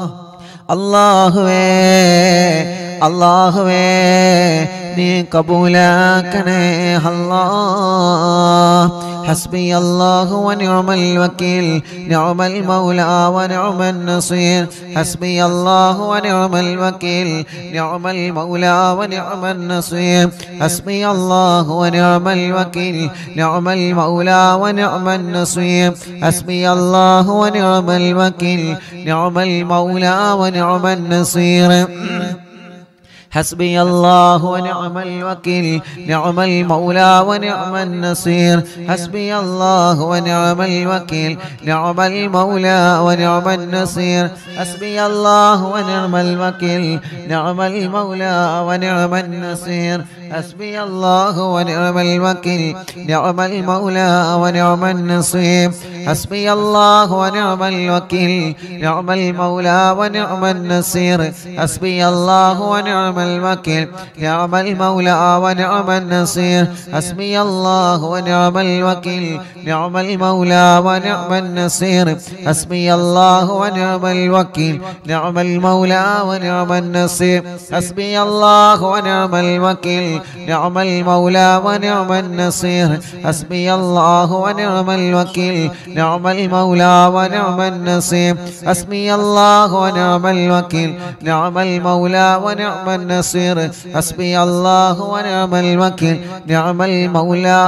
അല്ലാഹുവേ അല്ലാഹുവേ നീ കബൂലാക്കണേ അല്ലാഹ് ഹസ്ബി അല്ലാഹു വനിഅമൽ വക്കീൽ നിഅമൽ മൗലാ വനിഅമൻ നസീർ ഹസ്ബി അല്ലാഹു വനിഅമൽ വക്കീൽ നിഅമൽ മൗലാ വനിഅമൻ നസീർ ഹസ്ബി അല്ലാഹു വനിഅമൽ വക്കീൽ നിഅമൽ മൗലാ വനിഅമൻ നസീർ ഹസ്ബി അല്ലാഹു വനിഅമൽ വക്കീൽ നിഅമൽ മൗലാ വനിഅമൻ നസീർ حسبي الله ونعم الوكيل نعم المولى ونعم النصير حسبي الله ونعم الوكيل نعم المولى ونعم النصير حسبي الله ونعم الوكيل نعم المولى ونعم النصير حسبي الله ونعم الوكيل نعم المولى ونعم النصير حسبي الله ونعم الوكيل نعم المولى ونعم النصير حسبي الله ونعم الوكيل نعم المولى ونعم النصير حسبي الله ونعم الوكيل نعم المولى ونعم النصير حسبي الله ونعم الوكيل نعم المولى ونعم النصير حسبي الله ونعم الوكيل نعم المولى ونعم النصير حسبي الله ونعم الوكيل نعم المولى ونعم النصير حسبي الله ونعم الوكيل نعم المولى ونعم النصير حسبي الله ونعم الوكيل نعم المولى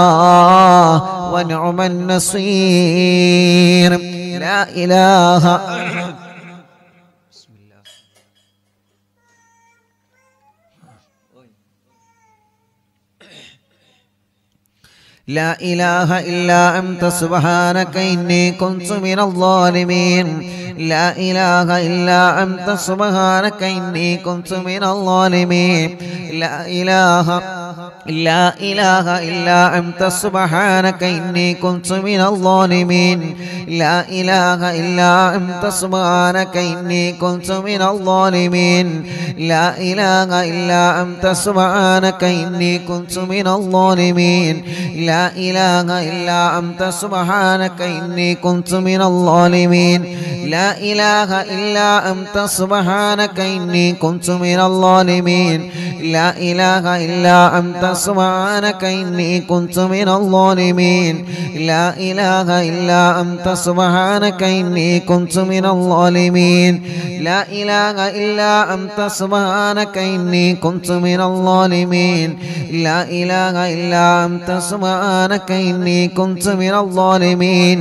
ونعم النصير لا إله لا إله إلا أنت سبحانك إني كنت من الظالمين لا إله إلا أنت سبحانك إني كنت من الظالمين لا إله لا إله إلا أنت سبحانك إني كنت من الظالمين لا إله إلا أنت سبحانك إني كنت من الظالمين لا إله إلا أنت سبحانك إني كنت من الظالمين لا إله إلا أنت سبحانك إني كنت من الظالمين لا إله إلا أنت سبحانك إني كنت من الظالمين لا إله إلا أنت سبحانك إني كنت من الظالمين لا إله إلا أنت سبحانك إني كنت من الظالمين لا إله إلا أنت سبحانك إني كنت من الظالمين لا إله إلا أنت سبحانك إني كنت من الظالمين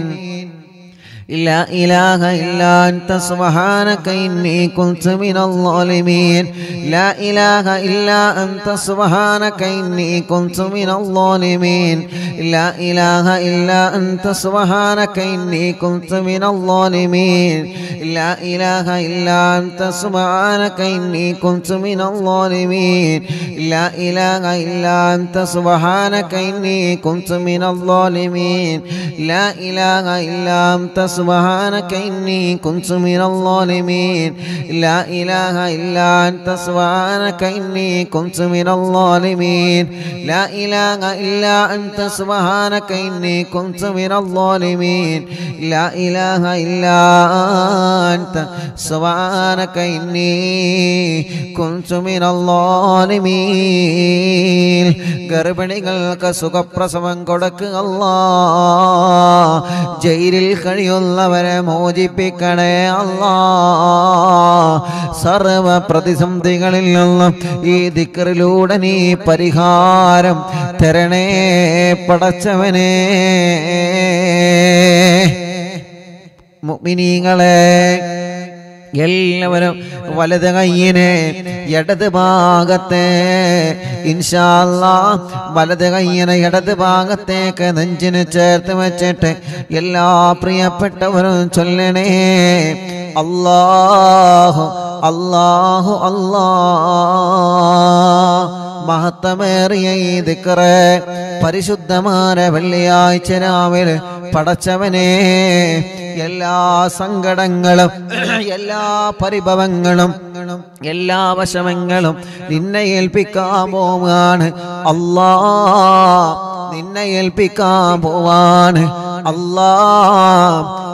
لا إله إلا أنت سبحانك إني كنت من الظالمين لا إله إلا أنت سبحانك إني كنت من الظالمين لا إله إلا أنت سبحانك إني كنت من الظالمين لا إله إلا أنت سبحانك إني كنت من الظالمين لا إله إلا أنت سبحانك إني كنت من الظالمين لا إله إلا أنت سبحانك إني كنت من الظالمين لا إله إلا أنت سبحانك إني كنت من الظالمين لا إله إلا أنت سبحانك إني كنت من الظالمين لا إله إلا أنت سبحانك إني كنت من الظالمين ഗർഭിണികൾക്ക് സുഖപ്രസവം കൊടുക്കുക അല്ലാഹ് ജയിലിൽ കഴിയുന്നവരെ മോചിപ്പിക്കണേ അല്ലാഹ് സർവ പ്രതിസന്ധികളിൽ നിന്നും ഈ ദിക്റിലൂടെ നീ പരിഹാരം തരണേ പടച്ചവനേ മുഅ്മിനീങ്ങളെ എല്ലാവരും വലത് കയ്യിനെ ഇടത് ഭാഗത്തെ ഇൻഷാ അല്ലാഹ് വലത് കയ്യിനെ ഇടത് ഭാഗത്തേക്ക് നെഞ്ചിന് ചേർത്ത് വെച്ചിട്ട് എല്ലാ പ്രിയപ്പെട്ടവരും ചൊല്ലണേ അല്ലാഹു അല്ലാഹു അല്ലാഹ് മഹത്തമേറിയ ഈ ദിക്റ് പരിശുദ്ധമായ വെള്ളിയാഴ്ച രാവിലെ പടച്ചവനെ എല്ലാ സങ്കടങ്ങളും എല്ലാ പരിഭവങ്ങളും എല്ലാ വശമങ്ങളും നിന്നെ ഏൽപ്പിക്കാൻ പോവാണ് അല്ലാഹ് നിന്നെ ഏൽപ്പിക്കാൻ പോവാണ് അല്ലാഹ്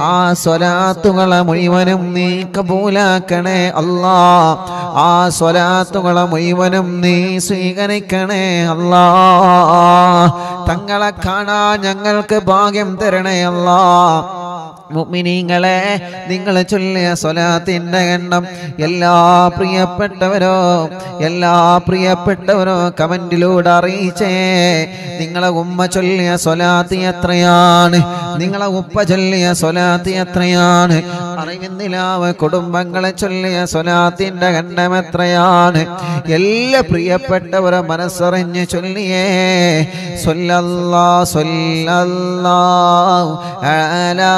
ആ സ്വലാത്തുകളെ മുഴുവനും നീ കബൂലാക്കണേ അല്ലാ. ആ സ്വലാത്തുകളെ മുഴുവനും നീ സ്വീകരിക്കണേ അല്ലാ. തങ്ങളെ കാണാൻ ഞങ്ങൾക്ക് ഭാഗ്യം തരണേ അല്ലാ. മുഅ്മിനീങ്ങളെ, നിങ്ങൾ ചൊല്ലിയ സ്വലാത്തിന്റെ എണ്ണം എല്ലാ പ്രിയപ്പെട്ടവരോ എല്ലാ പ്രിയപ്പെട്ടവരോ കമന്റിലൂടെ അറിയിച്ചേ. നിങ്ങളെ ഉമ്മ ചൊല്ലിയ സ്വലാത്ത് എത്രയാണ്? നിങ്ങളെ ഉപ്പ ചൊല്ലിയ സ്വലാത്ത് എത്രയാണ്? അറിവിന്ദിലാവ് കുടുംബങ്ങളെ ചൊല്ലിയ സ്വലാത്തിന്റെ എണ്ണം എത്രയാണ്? എല്ലാ പ്രിയപ്പെട്ടവരെ മനസ്സറിഞ്ഞ് ചൊല്ലിയേ. സ്വല്ലല്ലാഹു സ്വല്ലല്ലാഹു അലാ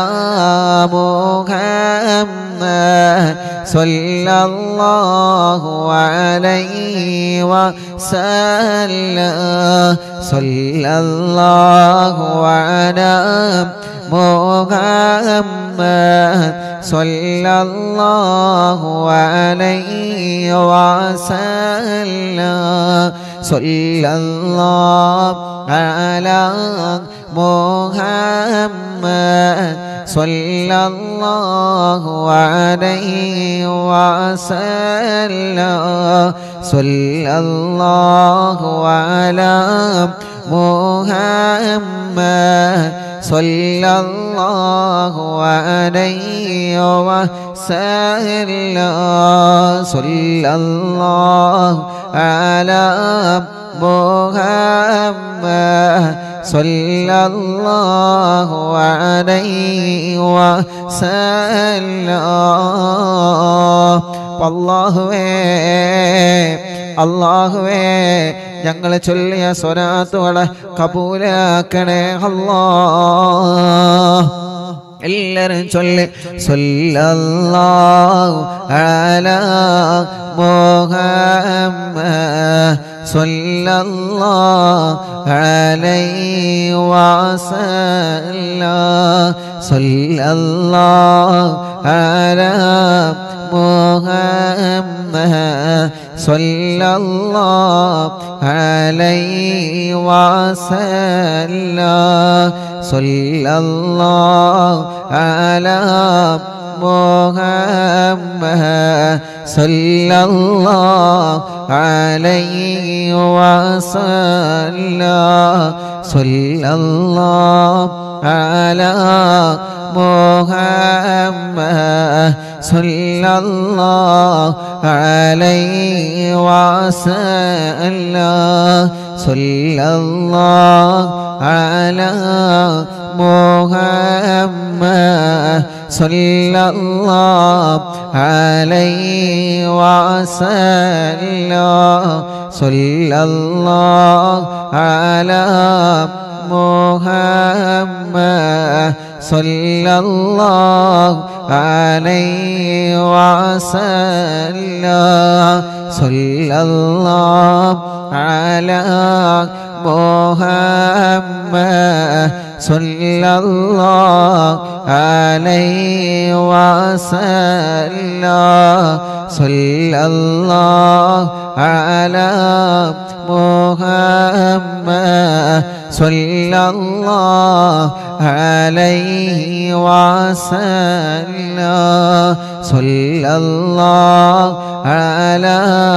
മുഹമ്മദ് സ്വല്ലല്ലാഹു അലൈഹി വസല്ലം. സ്വല്ലല്ലാഹു അലാ മുഹമ്മദ് സ്വല്ലല്ലാഹു അലൈഹി വസല്ലം. സ്വല്ലല്ലാഹു അലാ മുഹമ്മദ് സ്വല്ലല്ലാഹു അലൈഹി വസല്ലം. സ്വല്ലല്ലാഹു അലാ മുഹമ്മദ് സ്വല്ലല്ലാഹു അലൈഹി വസല്ലം. സ്വല്ലല്ലാഹു അലാ മുഹമ്മദ് സ്വല്ലല്ലാഹു അലൈഹി വസല്ലം. അല്ലാഹുവേ അല്ലാഹുവേ ഞങ്ങൾ ചൊല്ലിയ സ്വലാത്തുകളെ കബൂലാക്കണേ അല്ലാഹ്. എല്ലാവരും ചൊല്ലി സ്വല്ലല്ലാഹു അലാ മുഹമ്മദ് സ്വല്ലല്ലാഹു അലൈഹി വസല്ലം. സ്വല്ലല്ലാഹു അലാ മുഹമ്മദ് സ്വല്ലല്ലാഹു അലൈഹി വസല്ലം. സ്വല്ലല്ലാഹു അലാ മുഹമ്മദ് സ്വല്ലല്ലാഹു അലൈഹി വസല്ലം. സ്വല്ലല്ലാഹു അലാ മുഹമ്മദ് സ്വല്ലല്ലാഹു അലൈഹി വസല്ലം. സ്വല്ലല്ലാഹു അലാ മുഹമ്മദ് സ്വല്ലല്ലാഹു അലൈഹി വസല്ലം. സ്വല്ലല്ലാഹു അലാ മുഹമ്മദ് സ്വല്ലല്ലാഹു അലൈഹി വസല്ലം. സ്വല്ലല്ലാഹു അലാ മുഹമ്മദ് സ്വല്ലല്ലാഹു അലൈഹി വസല്ലം. സ്വല്ലല്ലാഹു അലാ മുഹമ്മദ് സ്വല്ലല്ലാഹു അലൈഹി വസല്ലം. സ്വല്ലല്ലാഹു അലാ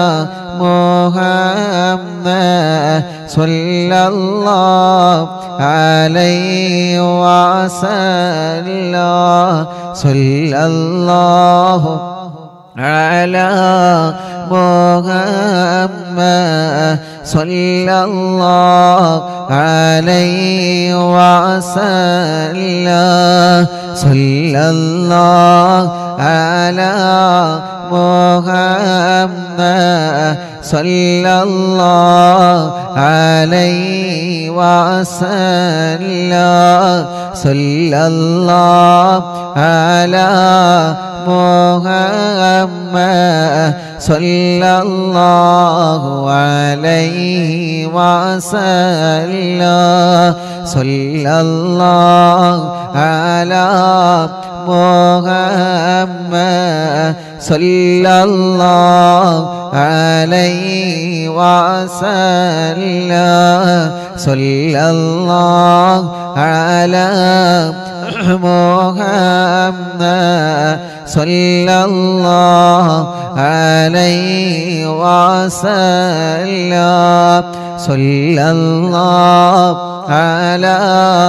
മുഹമ്മദ് സ്വല്ലല്ലാഹു അലൈഹി വസല്ലം. സ്വല്ലല്ലാഹു അലാ മുഹമ്മദ് സ്വല്ലല്ലാഹു അലൈഹി വസല്ലം. സ്വല്ലല്ലാഹു അലാ മുഹമ്മദ് സ്വല്ലല്ലാഹു അലൈഹി വസല്ലം. സ്വല്ലല്ലാഹു അലാ മുഹമ്മദ് സ്വല്ലല്ലാഹു അലൈഹി വസല്ലം. സ്വല്ലല്ലാഹു അലാ മുഹമ്മദ് സ്വല്ലല്ലാഹു അലൈഹി വസല്ലം. സ്വല്ലല്ലാഹു അലാ محمد صلى الله عليه وسلم صلى الله على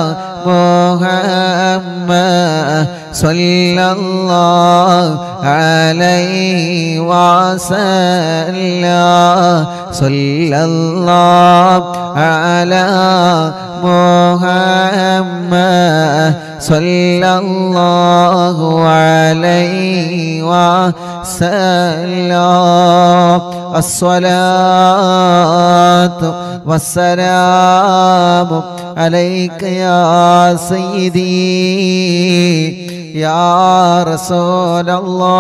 محمد صلى الله عليه وسلم صلى الله على محمد صلى الله عليه وسلم الصلاة والسلام عليك يا سيدي يا رسول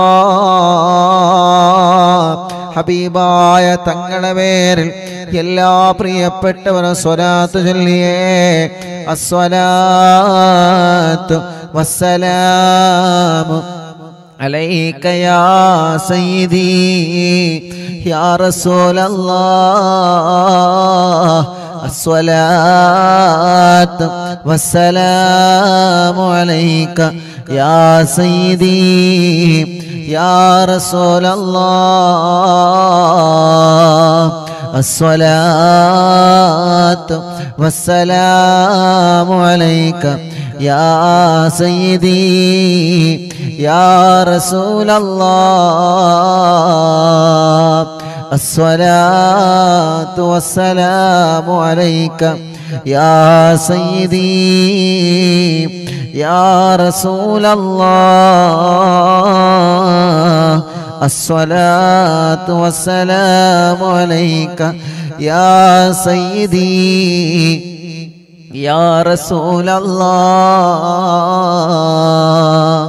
الله ഹബീബായ തങ്ങളുടെ പേരിൽ എല്ലാ പ്രിയപ്പെട്ടവരും സ്വലാത്ത് ചൊല്ലിയേ അസ്സലാത്തു വസ്സലാമു അലൈക യാ സയ്യിദി യാ റസൂലല്ലാഹ് الصلاة والسلام عليك يا سيدي يا رسول الله الصلاة والسلام عليك يا سيدي يا رسول الله الصلاة والسلام عليك يا سيدي يا رسول الله الصلاة والسلام عليك يا سيدي يا رسول الله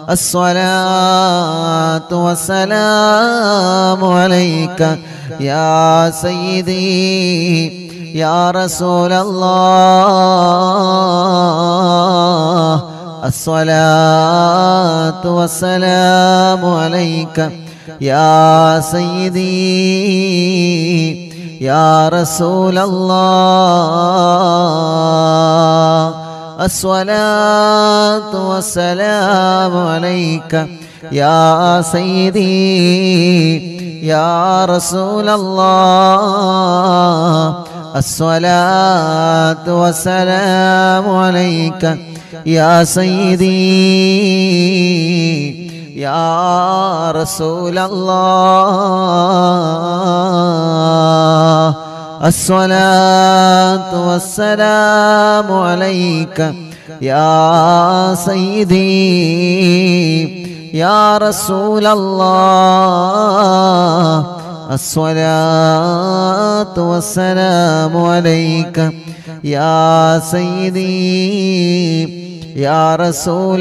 الصلاة والسلام عليك يا سيدي يا رسول الله الصلاة والسلام عليك يا سيدي يا رسول الله الصلاة والسلام عليك يا سيدي يا رسول الله الصلاة والسلام عليك يا سيدي يا رسول الله الصلاة والسلام عليك يا سيدي يا رسول الله الصلاة والسلام عليك يا سيدي يا رسول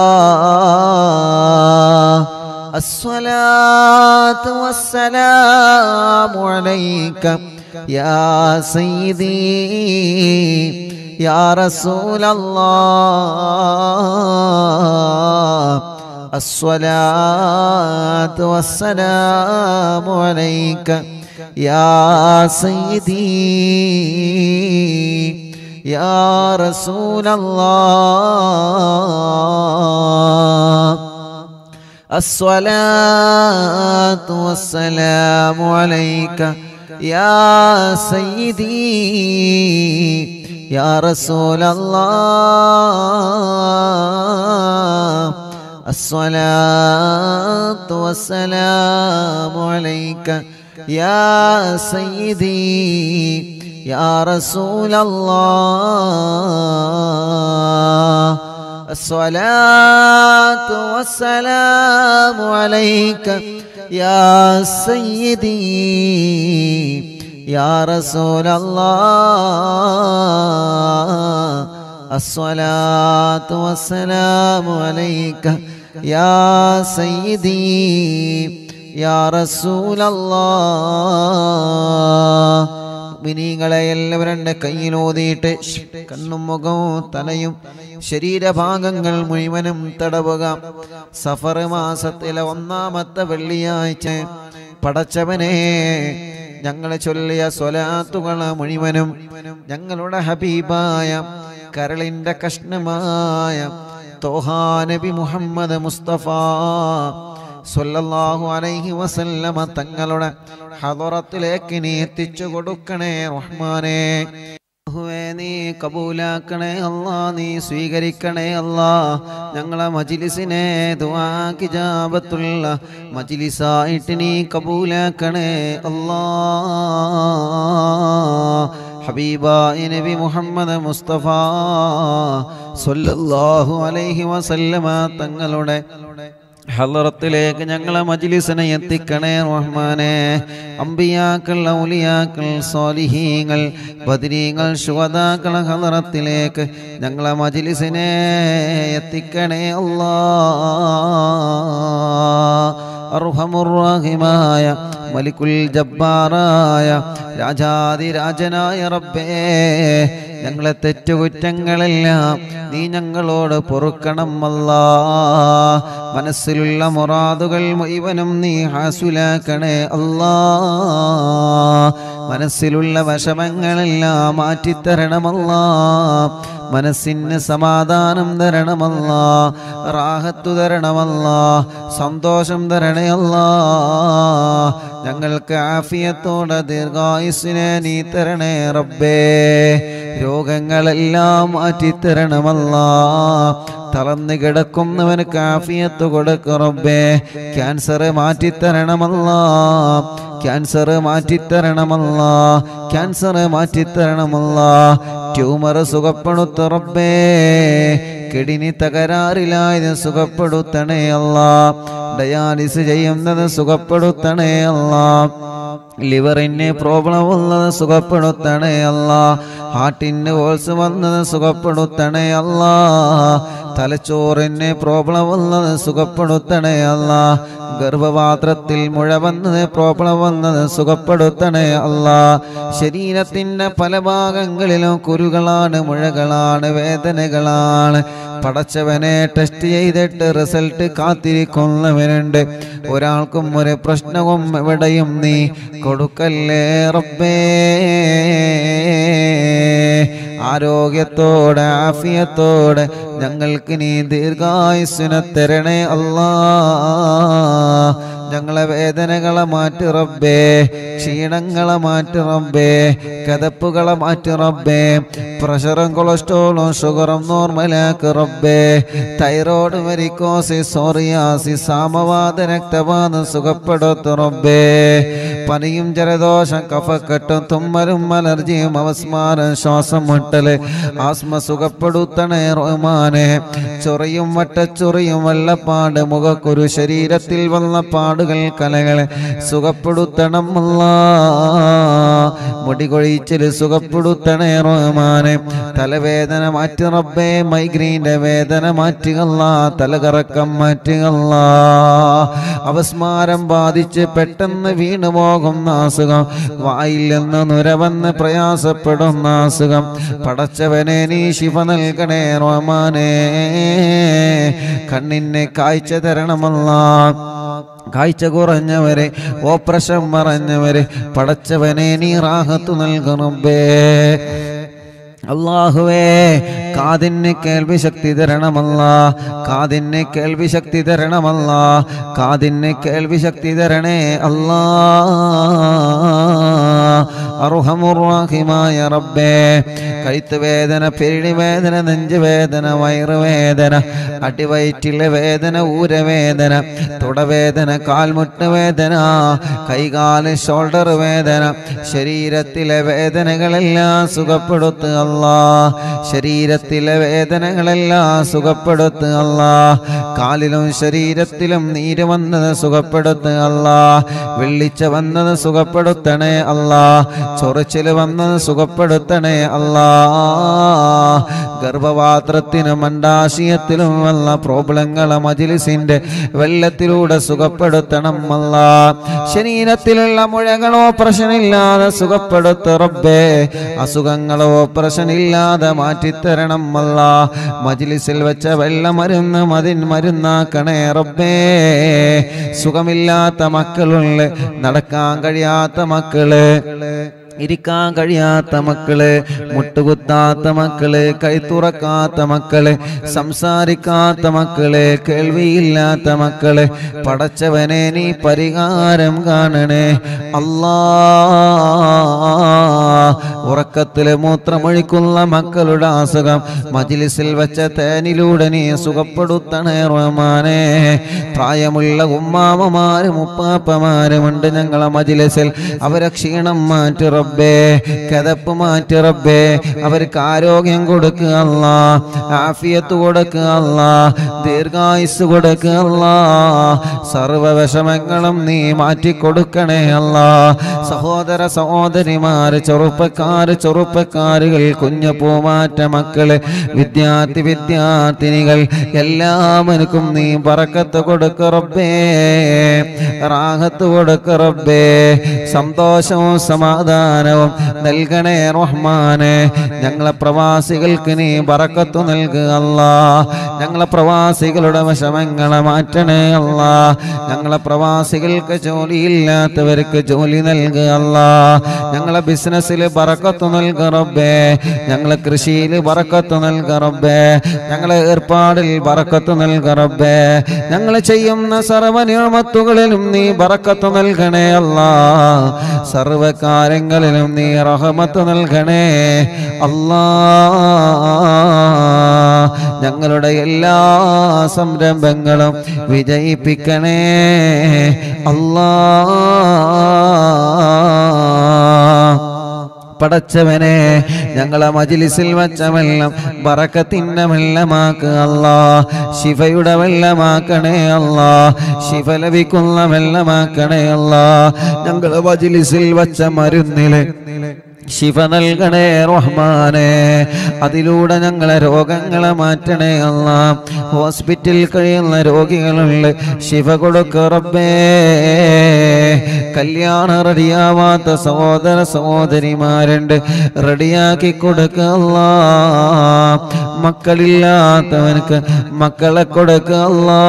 الله الصلاة والسلام عليك يا سيدي يا رسول الله الصلاة والسلام عليك يا سيدي يا رسول الله الصلاة والسلام عليك يا سيدي يا رسول الله الصلاة والسلام عليك يا سيدي يا رسول الله الصلاة والسلام عليك يا سيدي يا رسول الله الصلاة والسلام عليك يا سيدي يا رسول الله മിനിങ്ങളെ എല്ലാവരും കയ്യിലോതിയിട്ട് കണ്ണും മുഖവും തലയും ശരീരഭാഗങ്ങൾ മുഴുവനും തടവുക. സഫർ മാസത്തിലെ ഒന്നാമത്തെ വെള്ളിയാഴ്ച പടച്ചവനെ ഞങ്ങൾ ചൊല്ലിയ സ്വലാത്തുകൾ മുഴുവനും ഞങ്ങളുടെ ഹബീബായ കരളിൻ്റെ കഷ്ണമായ തോഹാ നബി മുഹമ്മദ് മുസ്തഫ സ്വല്ലല്ലാഹു അലൈഹി വസല്ലമ തങ്ങളുടെ ഹദറത്തിലേക്ക് നീ എത്തിച്ചു കൊടുക്കണേ റഹ്മാനേ. നീ കബൂലാക്കണേ അല്ലാ, നീ സ്വീകരിക്കണേ അല്ലാ. ഞങ്ങളെ മജ്ലിസിനെ ദുആക്ക് ഇജാബത്തുള്ള മജ്ലിസായിട്ട് നീ കബൂലാക്കണേ അല്ലാ. ഹബീബായ നബി മുഹമ്മദ് മുസ്തഫ സ്വല്ലല്ലാഹു അലൈഹി വസല്ലമ തങ്ങളുടെ ഹളറത്തിലേക്ക് ഞങ്ങളെ മജ്ലിസിനെ എത്തിക്കണേ റഹ്മാനേ. അംബിയാക്കൾ, ഔലിയാക്കൾ, സ്വാലിഹീങ്ങൾ, ബദരീങ്ങൾ, ശുഹദാക്കൾ ഹളറത്തിലേക്ക് ഞങ്ങളെ മജ്ലിസിനെ എത്തിക്കണേ അല്ലാഹ്. അർഹമുർ-റഹീമായ മലിക്കുൽ ജബ്ബാറായ രാജാതിരാജനായ റബ്ബേ, ഞങ്ങളെ തെറ്റുകുറ്റങ്ങളെല്ലാം നീ ഞങ്ങളോട് പൊറുക്കണം അല്ലാ. മനസ്സിലുള്ള മുറാദുകൾ മുഴുവനും നീ ഹാസുലാക്കണേ അല്ലാ. മനസ്സിലുള്ള വിഷമങ്ങളെല്ലാം മാറ്റിത്തരണമല്ലാ. മനസ്സിന് സമാധാനം തരണമല്ലാ, റാഹത്തു തരണമല്ലാ, സന്തോഷം തരണേ അല്ലാ. ഞങ്ങൾക്ക് ആഫിയത്തോടെ ദീർഘായുസ്സിനെ നീ തരണേ റബ്ബേ. രോഗങ്ങളെല്ലാം മാറ്റിത്തരണമല്ലാ. തളർന്നു കിടക്കുന്നവന് ആഫിയത്ത് കൊടുക്ക് റബ്ബേ. ക്യാൻസർ മാറ്റിത്തരണമല്ലാ, ക്യാൻസർ മാറ്റിത്തരണമല്ലാ, ക്യാൻസർ മാറ്റിത്തരണമല്ലാ. ട്യൂമർ സുഖപ്പെടുത്ത റബ്ബേ. കിഡ്നി തകരാറിലായത് സുഖപ്പെടുത്തണേ അല്ലാ. ഡയാലിസ് ചെയ്യുന്നത് സുഖപ്പെടുത്തണേ അല്ലാ. ലിവറിന് പ്രോബ്ലം ഉള്ളത് സുഖപ്പെടുത്തണേ അല്ലാ. ഹാർട്ടിന് ഹോൾസ് വന്നത് സുഖപ്പെടുത്തണേ അല്ലാ. തലച്ചോറിന് പ്രോബ്ലം ഉള്ളത് സുഖപ്പെടുത്തണേ അല്ലാ. ഗർഭപാത്രത്തിൽ മുഴ വന്നത് പ്രോബ്ലം വന്നത് സുഖപ്പെടുത്തണേ അല്ലാ. ശരീരത്തിൻ്റെ പല ഭാഗങ്ങളിലും കുരുകളാണ്, മുഴകളാണ്, വേദനകളാണ്. പടച്ചവനെ ടെസ്റ്റ് ചെയ്തിട്ട് റിസൾട്ട് കാത്തിരിക്കുന്നവനുണ്ട്. ഒരാൾക്കും ഒരു പ്രശ്നവും എവിടെയും നീ കൊടുക്കല്ലേ റബ്ബേ. ആരോഗ്യത്തോടെ ആഫിയത്തോടെ ഞങ്ങൾക്ക് നീ ദീർഘായുസ്സിനെ തരണേ അല്ലാ. ഞങ്ങളെ വേദനകളെ മാറ്റി റബ്ബേ, ക്ഷീണങ്ങളെ മാറ്റി റബ്ബേ, കതപ്പുകളെ മാറ്റി റബ്ബേ. പ്രഷറും കൊളസ്ട്രോളും ഷുഗറും നോർമലാക്ക് റബ്ബേ. തൈറോയ്ഡ്, വെരിക്കോസിസ്, സോറിയാസിസ്, സാമവാത, രക്തവാതം സുഖപ്പെടുത്തു റബ്ബേ. പനിയും ജലദോഷം, കഫക്കെട്ടും, തുമ്മലും, അലർജിയും, അവസ്മാരം, ശ്വാസം മുട്ടല്, ആസ്മ സുഖപ്പെടുത്തണേ റഹ്മാനെ. ചൊറിയും വട്ടച്ചൊറിയും വെള്ളപ്പാട്, മുഖക്കുരു, ശരീരത്തിൽ വന്ന പാടുകൾ, കലകൾ സുഖപ്പെടുത്തണം അല്ലാ. മുടി കൊഴിച്ചിൽ സുഖപ്പെടുത്തണേ റഹ്മാനെ. തലവേദന മാറ്റി റബ്ബേ. മൈഗ്രീൻ്റെ വേദന മാറ്റുകല്ലാ. തലകറക്കം മാറ്റുകല്ലാ. അവസ്മാരം ബാധിച്ച് പെട്ടെന്ന് വീണു പോകുന്ന അസുഖം, വായിൽ നിന്ന് നുരവന്ന് പ്രയാസപ്പെടുന്ന അസുഖം, പടച്ചവനെ നീ ശിഫ നൽകണേ റഹ്മാനേ. കണ്ണിന് കാഴ്ച തരണമല്ലാ. കാഴ്ച കുറഞ്ഞവരെ, ഓപ്പറേഷൻ പറഞ്ഞവരെ പടച്ചവനെ നീ റാഹത്ത് നൽകണമേ. അല്ലാഹുവേ, കാതിന് കേൾവി ശക്തി തരണമല്ലാ. കാതിന് കേൾവി ശക്തി തരണമല്ലാ. കാതിന് കേൾവി ശക്തി തരണേ അല്ലാ. അർഹമുർ-റഹീമായ റബ്ബേ, കഴുത്ത് വേദന, പെരിടി വേദന, നെഞ്ചുവേദന, വയറുവേദന, അടിവയറ്റിലെ വേദന, ഊരവേദന, തുടവേദന, കാൽമുട്ട് വേദന, കൈകാല് ഷോൾഡർ വേദന, ശരീരത്തിലെ വേദനകളെല്ലാം സുഖപ്പെടുത്തുക അല്ലാ. ശരീരത്തിലെ വേദനകളെല്ലാം സുഖപ്പെടുത്തുക അല്ലാ. കാലിലും ശരീരത്തിലും നീര് വന്നത് സുഖപ്പെടുത്തുക അല്ലാ. വെള്ളിച്ച വന്നത് സുഖപ്പെടുത്തണേ അല്ലാ. ചൊറിച്ചില് വന്നത് സുഖപ്പെടുത്തണേ അല്ലാ. ഗർഭപാത്രത്തിനും അണ്ഡാശയത്തിലും വന്ന പ്രോബ്ലങ്ങളെ മജ്ലിസിന്റെ വെള്ളത്തിലൂടെ സുഖപ്പെടുത്തണം അല്ലാ. ശരീരത്തിലുള്ള മുഴകളോ പ്രശ്നമില്ലാതെ സുഖപ്പെടുത്ത റബ്ബേ. അസുഖങ്ങളോ പ്രശ്നമില്ലാതെ മാറ്റിത്തരണം അല്ലാ. മജ്ലിസിൽ വെച്ച വെള്ള മരുന്ന് മതിൻ മരുന്നാക്കണേ റബ്ബേ. സുഖമില്ലാത്ത മക്കളുള്ള, നടക്കാൻ കഴിയാത്ത മക്കള്, ഇരിക്കാൻ കഴിയാത്ത മക്കള്, മുട്ടുകുത്താത്ത മക്കള്, കൈത്തുറക്കാത്ത മക്കള്, സംസാരിക്കാത്ത മക്കള്, കേൾവിയില്ലാത്ത മക്കള്, പടച്ചവനെ നീ പരിഹാരം കാണണേ അല്ലാ. ഉറക്കത്തില് മൂത്രമൊഴിക്കുന്ന മക്കളുടെ അസുഖം മജ്ലിസിൽ വെച്ച തേനിലൂടെ നീ സുഖപ്പെടുത്തണേ റഹ്മാനേ. പ്രായമുള്ള ഉമ്മാമമാരും ഉപ്പാപ്പമാരുമുണ്ട് ഞങ്ങളെ മജ്ലിസിൽ, അവരെ ക്ഷീണം മാറ്റി റബ്ബേ, കദപ്പ് മാറ്റി റബ്ബേ, അവർക്ക് ആരോഗ്യം കൊടുക്കുക അല്ലാ, ആഫിയത്ത് കൊടുക്കുക അല്ലാ, ദീർഘായുസ് കൊടുക്കുക അല്ലാ, സർവ വിഷമങ്ങളും നീ മാറ്റിക്കൊടുക്കണേ അല്ലാ. സഹോദര സഹോദരിമാര്, ചെറുപ്പക്കാര് ചെറുപ്പക്കാരുകൾ, കുഞ്ഞു പൂമാറ്റ മക്കള്, വിദ്യാർത്ഥി വിദ്യാർത്ഥിനികൾ എല്ലാവർക്കും നീ ബറക്കത്ത് കൊടുക്ക റബ്ബേ, റാഹത്ത് കൊടുക്ക റബ്ബേ, സന്തോഷവും സമാധാനവും നൽകണേ റഹ്മാനെ. ഞങ്ങളെ പ്രവാസികൾക്ക് നീ ബറക്കത്ത് നൽകുക അല്ലാ. ഞങ്ങളെ പ്രവാസികളുടെ വിഷമങ്ങളെ മാറ്റണേ അല്ലാ. ഞങ്ങളെ പ്രവാസികൾക്ക് ജോലിയില്ലാത്തവർക്ക് ജോലി നൽകുക അല്ലാ. ഞങ്ങളെ ബിസിനസ്സിൽ ബറക്കത്ത് നൽകുക റബ്ബേ, ഞങ്ങളെ കൃഷിയിൽ ബറക്കത്ത് നൽകുക റബ്ബേ, ഞങ്ങളെ ഏർപ്പാടിൽ ബറക്കത്ത് നൽകുക റബ്ബേ, ഞങ്ങൾ ചെയ്യുന്ന സർവ്വ നിഅമത്തുകളിലും നീ ബറക്കത്ത് നൽകണേ അല്ലാ. സർവ്വ കാര്യങ്ങളിലും നീ റഹ്മത്ത് നൽകണേ അല്ലാ. ഞങ്ങളുടെ എല്ലാ സംരംഭങ്ങളും വിജയിപ്പിക്കണേ അല്ലാ. പടച്ചവനെ, ഞങ്ങളെ മജ്ലിസിൽ വച്ച വെള്ളം ബറക്കത്തിന്റെ വെള്ളമാക്കുക അല്ലാ. ശിഫയുടെ വെള്ളമാക്കണേ അല്ലാ. ശിഫ ലഭിക്കുന്ന വെള്ളമാക്കണേ അല്ലാ. ഞങ്ങളെ മജ്ലിസിൽ വച്ച മരുന്നില് ശിഫ നൽകണേ റഹ്മാനെ. അതിലൂടെ ഞങ്ങളെ രോഗങ്ങളെ മാറ്റണേ അല്ലാ. ഹോസ്പിറ്റലിൽ കഴിയുന്ന രോഗികളുണ്ട്, ശിഫ കൊടുക്ക റബ്ബേ. കല്യാണം റെഡിയാവാത്ത സഹോദര സഹോദരിമാരുണ്ട്, റെഡിയാക്കി കൊടുക്ക അല്ലാ. മക്കളില്ലാത്തവനക്ക് മക്കളെ കൊടുക്ക അല്ലാ.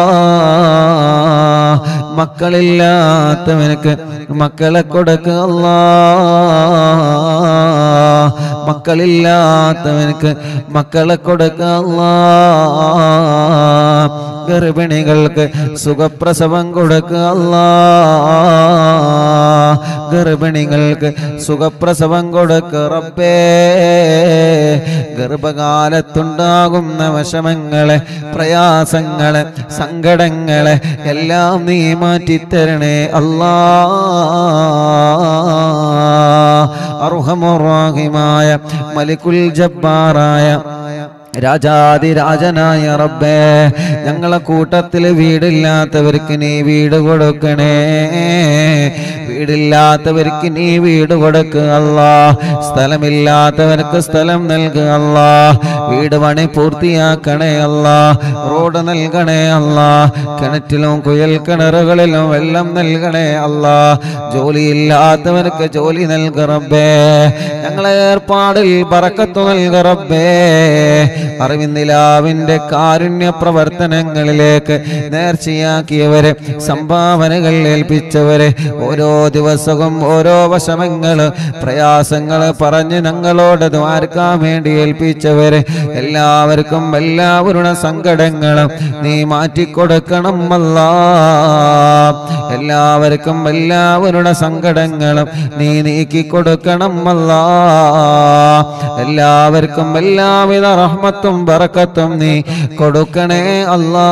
മക്കളില്ലാത്തവനക്ക് മക്കളെ കൊടുക്ക അല്ലാ. മക്കളില്ലാത്തവനക്ക് മക്കളെ കൊടുക്ക അല്ലാ. ഗർഭിണികൾക്ക് സുഖപ്രസവം കൊടുക്കുക അല്ലാ. ഗർഭിണികൾക്ക് സുഖപ്രസവം കൊടുക്കുക റബ്ബേ. ഗർഭകാലത്തുണ്ടാകുന്ന വിഷമങ്ങളെ, പ്രയാസങ്ങളെ, സങ്കടങ്ങളെ എല്ലാം നീ മാറ്റിത്തരണേ അല്ലാ. അർഹമുർ റഹീമായ മലിക്കുൽ ജബ്ബാറായ രാജാതിരാജനായ റബ്ബേ, ഞങ്ങളെ കൂട്ടത്തിൽ വീടില്ലാത്തവർക്ക് നീ വീട് കൊടുക്കണേ. വീടില്ലാത്തവർക്ക് നീ വീട് കൊടുക്കുക അല്ലാ. സ്ഥലമില്ലാത്തവർക്ക് സ്ഥലം നൽകുക അല്ലാ. വീട് പണി പൂർത്തിയാക്കണേ അല്ലാ. റോഡ് നൽകണേ അല്ലാ. കിണറ്റിലും കുയൽ കിണറുകളിലും വെള്ളം നൽകണേ അല്ലാ. ജോലിയില്ലാത്തവർക്ക് ജോലി നൽകുക റബ്ബേ. ഞങ്ങളെ ഏർപ്പാടിൽ ബറക്കത്ത് നൽകുക റബ്ബേ. അറിവിന്ദിലാവിന്റെ കാരുണ്യ പ്രവർത്തനങ്ങളിലേക്ക് നേർച്ചയാക്കിയവരെ, സംഭാവനകൾ ഏൽപ്പിച്ചവരെ, ഓരോ ദിവസവും ഓരോ വിഷമങ്ങള് പ്രയാസങ്ങള് പറഞ്ഞ് ഞങ്ങളോട് ദ്വാരക്കാൻ വേണ്ടി ഏൽപ്പിച്ചവരെ എല്ലാവർക്കും എല്ലാവരുടെ സങ്കടങ്ങളും നീ മാറ്റിക്കൊടുക്കണം അല്ലാ. എല്ലാവർക്കും എല്ലാവരുടെ സങ്കടങ്ങളും നീ നീക്കിക്കൊടുക്കണം അല്ലാ. എല്ലാവർക്കും എല്ലാവിധ റഹ്മത്തും ബറക്കത്തും നീ കൊടുക്കണേ അല്ലാ.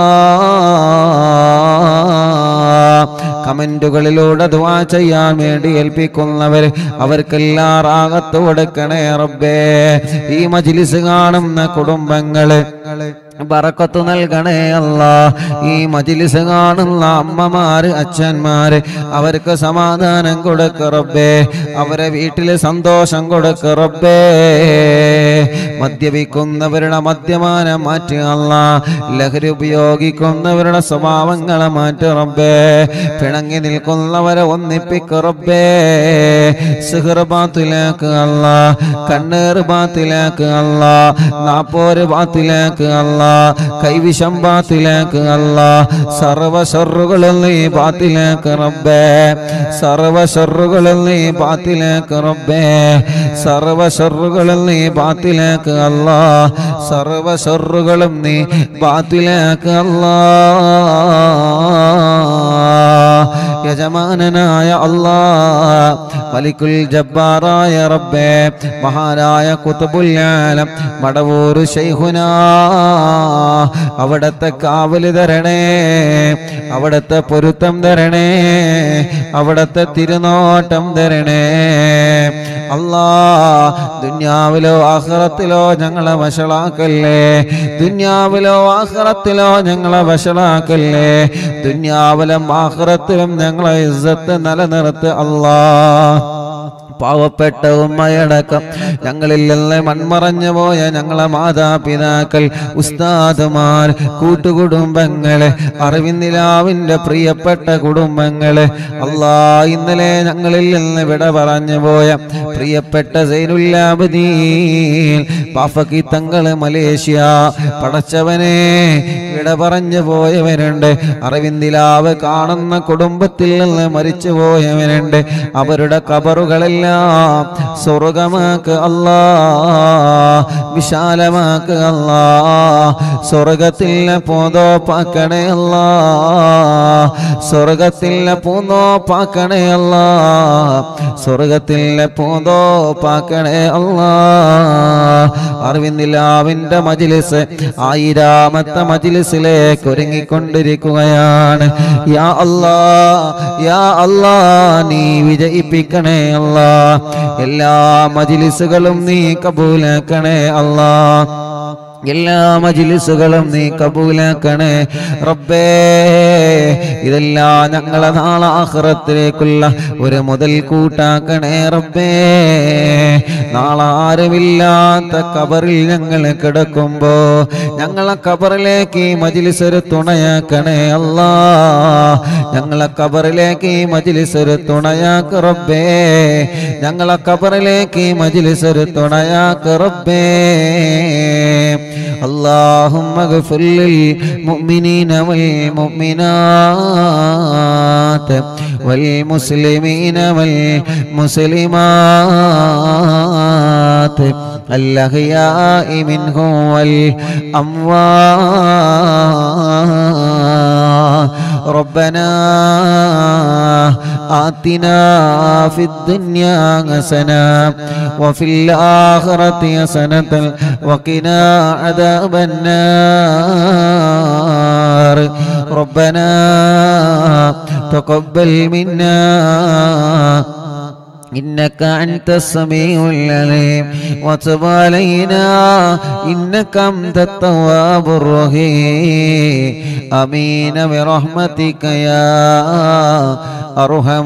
കമന്റുകളിലൂടെ ദുആ ചെയ്യാൻ വേണ്ടി ഏൽപ്പിക്കുന്നവർ അവർക്കെല്ലാം റാഹത്ത് കൊടുക്കണേ റബ്ബേ. ഈ മജ്ലിസ് കാണുന്ന കുടുംബങ്ങള് ബറക്കത്ത് നൽകണേ അല്ലാ. ഈ മജ്ലിസ് കാണുന്ന അമ്മമാര്, അച്ഛന്മാര് അവർക്ക് സമാധാനം കൊടുക്ക റബ്ബേ. അവരെ വീട്ടില് സന്തോഷം കൊടുക്ക റബ്ബേ. മദ്യപിക്കുന്നവരുടെ മദ്യപാനം മാറ്റി അല്ലാ. ലഹരി ഉപയോഗിക്കുന്നവരുടെ സ്വഭാവങ്ങളെ മാറ്റി റബ്ബേ. പിണങ്ങി നിൽക്കുന്നവരെ ഒന്നിപ്പിക്ക റബ്ബേ. സിഹർ ബാത്തിലാക്ക് അല്ലാ. കണ്ണേർ ബാത്തിലാക്ക് അല്ലാ. നാപ്പോര് ബാത്തിലാക്ക് അല്ലാ. അല്ലാ കൈവിഷം ബാത്തിലാക്ക് അല്ലാ സർവ ശർറുകളും നീ ബാത്തിലാക്ക് റബ്ബേ സർവ ശർറുകളും നീ ബാത്തിലാക്ക് റബ്ബേ സർവ ശർറുകളും നീ ബാത്തിലാക്ക് അല്ലാ സർവ ശർറുകളും നീ ബാത്തിലാക്ക് അല്ലാ യജമാനനായ അല്ലാ മലിക്കുൽ ജബ്ബാറായ റബ്ബേ മഹാനായ ഖുത്ബുൽ ആലം മടവൂർ ശൈഖുനാ അവിടത്തെ കാവല് തരണേ അവിടത്തെ പൊരുത്തം തരണേ അവിടത്തെ തിരുനോട്ടം തരണേ അല്ലാ ദുനിയാവിലോ ആഖിറത്തിലോ ഞങ്ങളെ വശളാക്കല്ലേ ദുനിയാവിലോ ആഖിറത്തിലോ ഞങ്ങളെ വശളാക്കല്ലേ ദുനിയാവിലും ആഖിറത്തിലും ഞങ്ങളെ ഇസ്സത്ത് നിലനിർത്ത് അല്ലാ പാവപ്പെട്ട ഉമ്മയടക്കം ഞങ്ങളിൽ നിന്ന് മൺമറഞ്ഞു പോയ ഞങ്ങളെ മാതാപിതാക്കൾ ഉസ്താദുമാർ കൂട്ടുകുടുംബങ്ങള് അറിവിന്ദിലാവിന്റെ പ്രിയപ്പെട്ട കുടുംബങ്ങള് അല്ലാ ഇന്നലെ ഞങ്ങളിൽ നിന്ന് വിട പറഞ്ഞു പോയ പ്രിയപ്പെട്ട സൈനുല്ലാബദീൻ പാഫക്കി തങ്ങള് മലേഷ്യ പടച്ചവനെ വിട പറഞ്ഞു പോയവരുണ്ട് അറിവിന്ദിലാവ് കാണുന്ന കുടുംബത്തിൽ നിന്ന് മരിച്ചു പോയവരുണ്ട് അവരുടെ ഖബറുകളെല്ലാം സ്വർഗമാക്ക് അല്ലാ വിശാലമാക്ക് അല്ലാ സ്വർഗത്തിലെ പൂന്തോപ്പാക്കണേ അല്ലാ സ്വർഗത്തിലെ പൂന്തോപ്പാക്കണേ അല്ലാ സ്വർഗത്തിലെ പൂന്തോപ്പാക്കണേ അല്ലാ അറിവിന്ദിലാവിന്റെ മജ്ലിസ് ആയിരാമത്തെ മജ്ലിസിലേക്ക് ഒരുങ്ങിക്കൊണ്ടിരിക്കുകയാണ് യാ അല്ലാ യാ അല്ലാ നീ വിജയിപ്പിക്കണേ അല്ലാ എല്ലാ മജ്ലിസുകളും നീ കബൂലാക്കണേ അല്ലാ എല്ലാ മജ്ലിസുകളും നീ കബൂലാക്കണേ റബ്ബേ ഇതെല്ലാം ഞങ്ങളെ നാളെ ആഖിറത്തിലേക്കുള്ള ഒരു മുതൽ കൂട്ടാക്കണേ റബ്ബേ നാളെ ആരുമില്ലാത്ത ഖബറിൽ ഞങ്ങൾ കിടക്കുമ്പോ ഞങ്ങളെ ഖബറിലേക്ക് ഈ മജ്ലിസ് ഒരു തുണയാക്കണേ അല്ലാ ഞങ്ങളെ ഖബറിലേക്ക് ഈ മജ്ലിസ് ഒരു തുണയാക്ക് റബ്ബേ ഞങ്ങളെ ഖബറിലേക്ക് ഈ മജ്ലിസ് ഒരു തുണയാക്ക് റബ്ബേ اللهم اغفر للمؤمنين والمؤمنات والمسلمين والمسلمات الأحياء منهم والأموات ربنا آتنا في الدنيا حسنة وفي الآخرة حسنة وقنا عذاب النار ربنا تقبل منا إنك أنت السميع العليم وتب علينا إنك أنت التواب الرحيم آمين برحمتك يا أرحم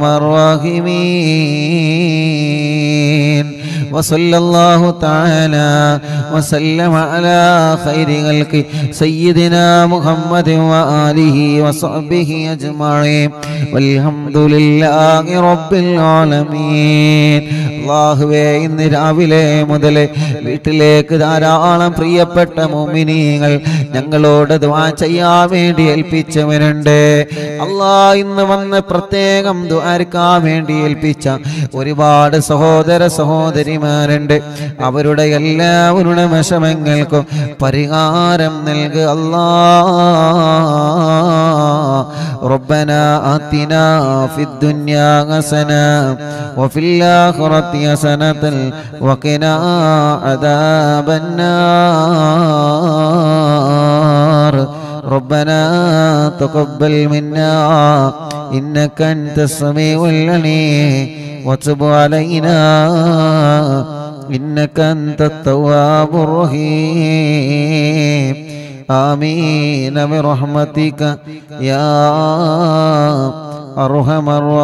الراحمين وصلى الله تعالى وسلم على خير خلق سيدنا محمد وآله وصحبه أجمعين والحمد لله رب العالمين അല്ലാഹുവേ ഇന്ന് രാവിലെ മുതൽ വീട്ടിലേക്ക് ധാരാളം പ്രിയപ്പെട്ട മുഅ്മിനീങ്ങൾ ഞങ്ങളോട് ദുആ ചെയ്യാൻ വേണ്ടി ഏൽപ്പിച്ചവരുണ്ട് അല്ലാഹ് ഇന്ന് വന്ന് പ്രത്യേകം ദുആർക്കാൻ വേണ്ടി ഏൽപ്പിച്ച ഒരുപാട് സഹോദര സഹോദരിമാരുണ്ട് അവരുടെ എല്ലാവരുടെ വിഷമങ്ങൾക്കും പരിഹാരം നൽകുക അല്ലാഹ് റബ്ബനാ ആതിനാ ഫിദ് ദുനിയാ ഹസന വഫിൽ ആഖിറതി ഹസനതൻ വഖിനാ അദാബൻ നാർ ربنا تقبل منا إنك أنت السميع العليم وتب علينا إنك أنت التواب الرحيم آمين برحمتك يا أرحم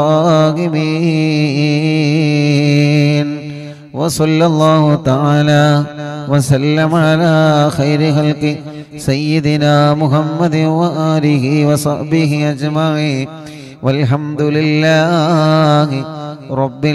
الراحمين وصلى الله تعالى وسلم على خير خلق سيدنا محمد وآله وصحبه أجمعين والحمد لله رب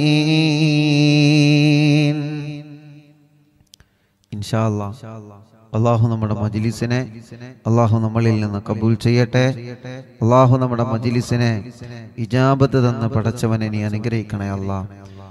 العالمين إن شاء الله അള്ളാഹു നമ്മുടെ മജ്ലിസിനെ അള്ളാഹു നമ്മളിൽ നിന്ന് കബൂൽ ചെയ്യട്ടെ. അള്ളാഹു നമ്മുടെ മജ്ലിസിനെ ഇജാബത്ത് തന്ന് പടച്ചവനെ നീ അനുഗ്രഹിക്കണേ അല്ലാഹ്.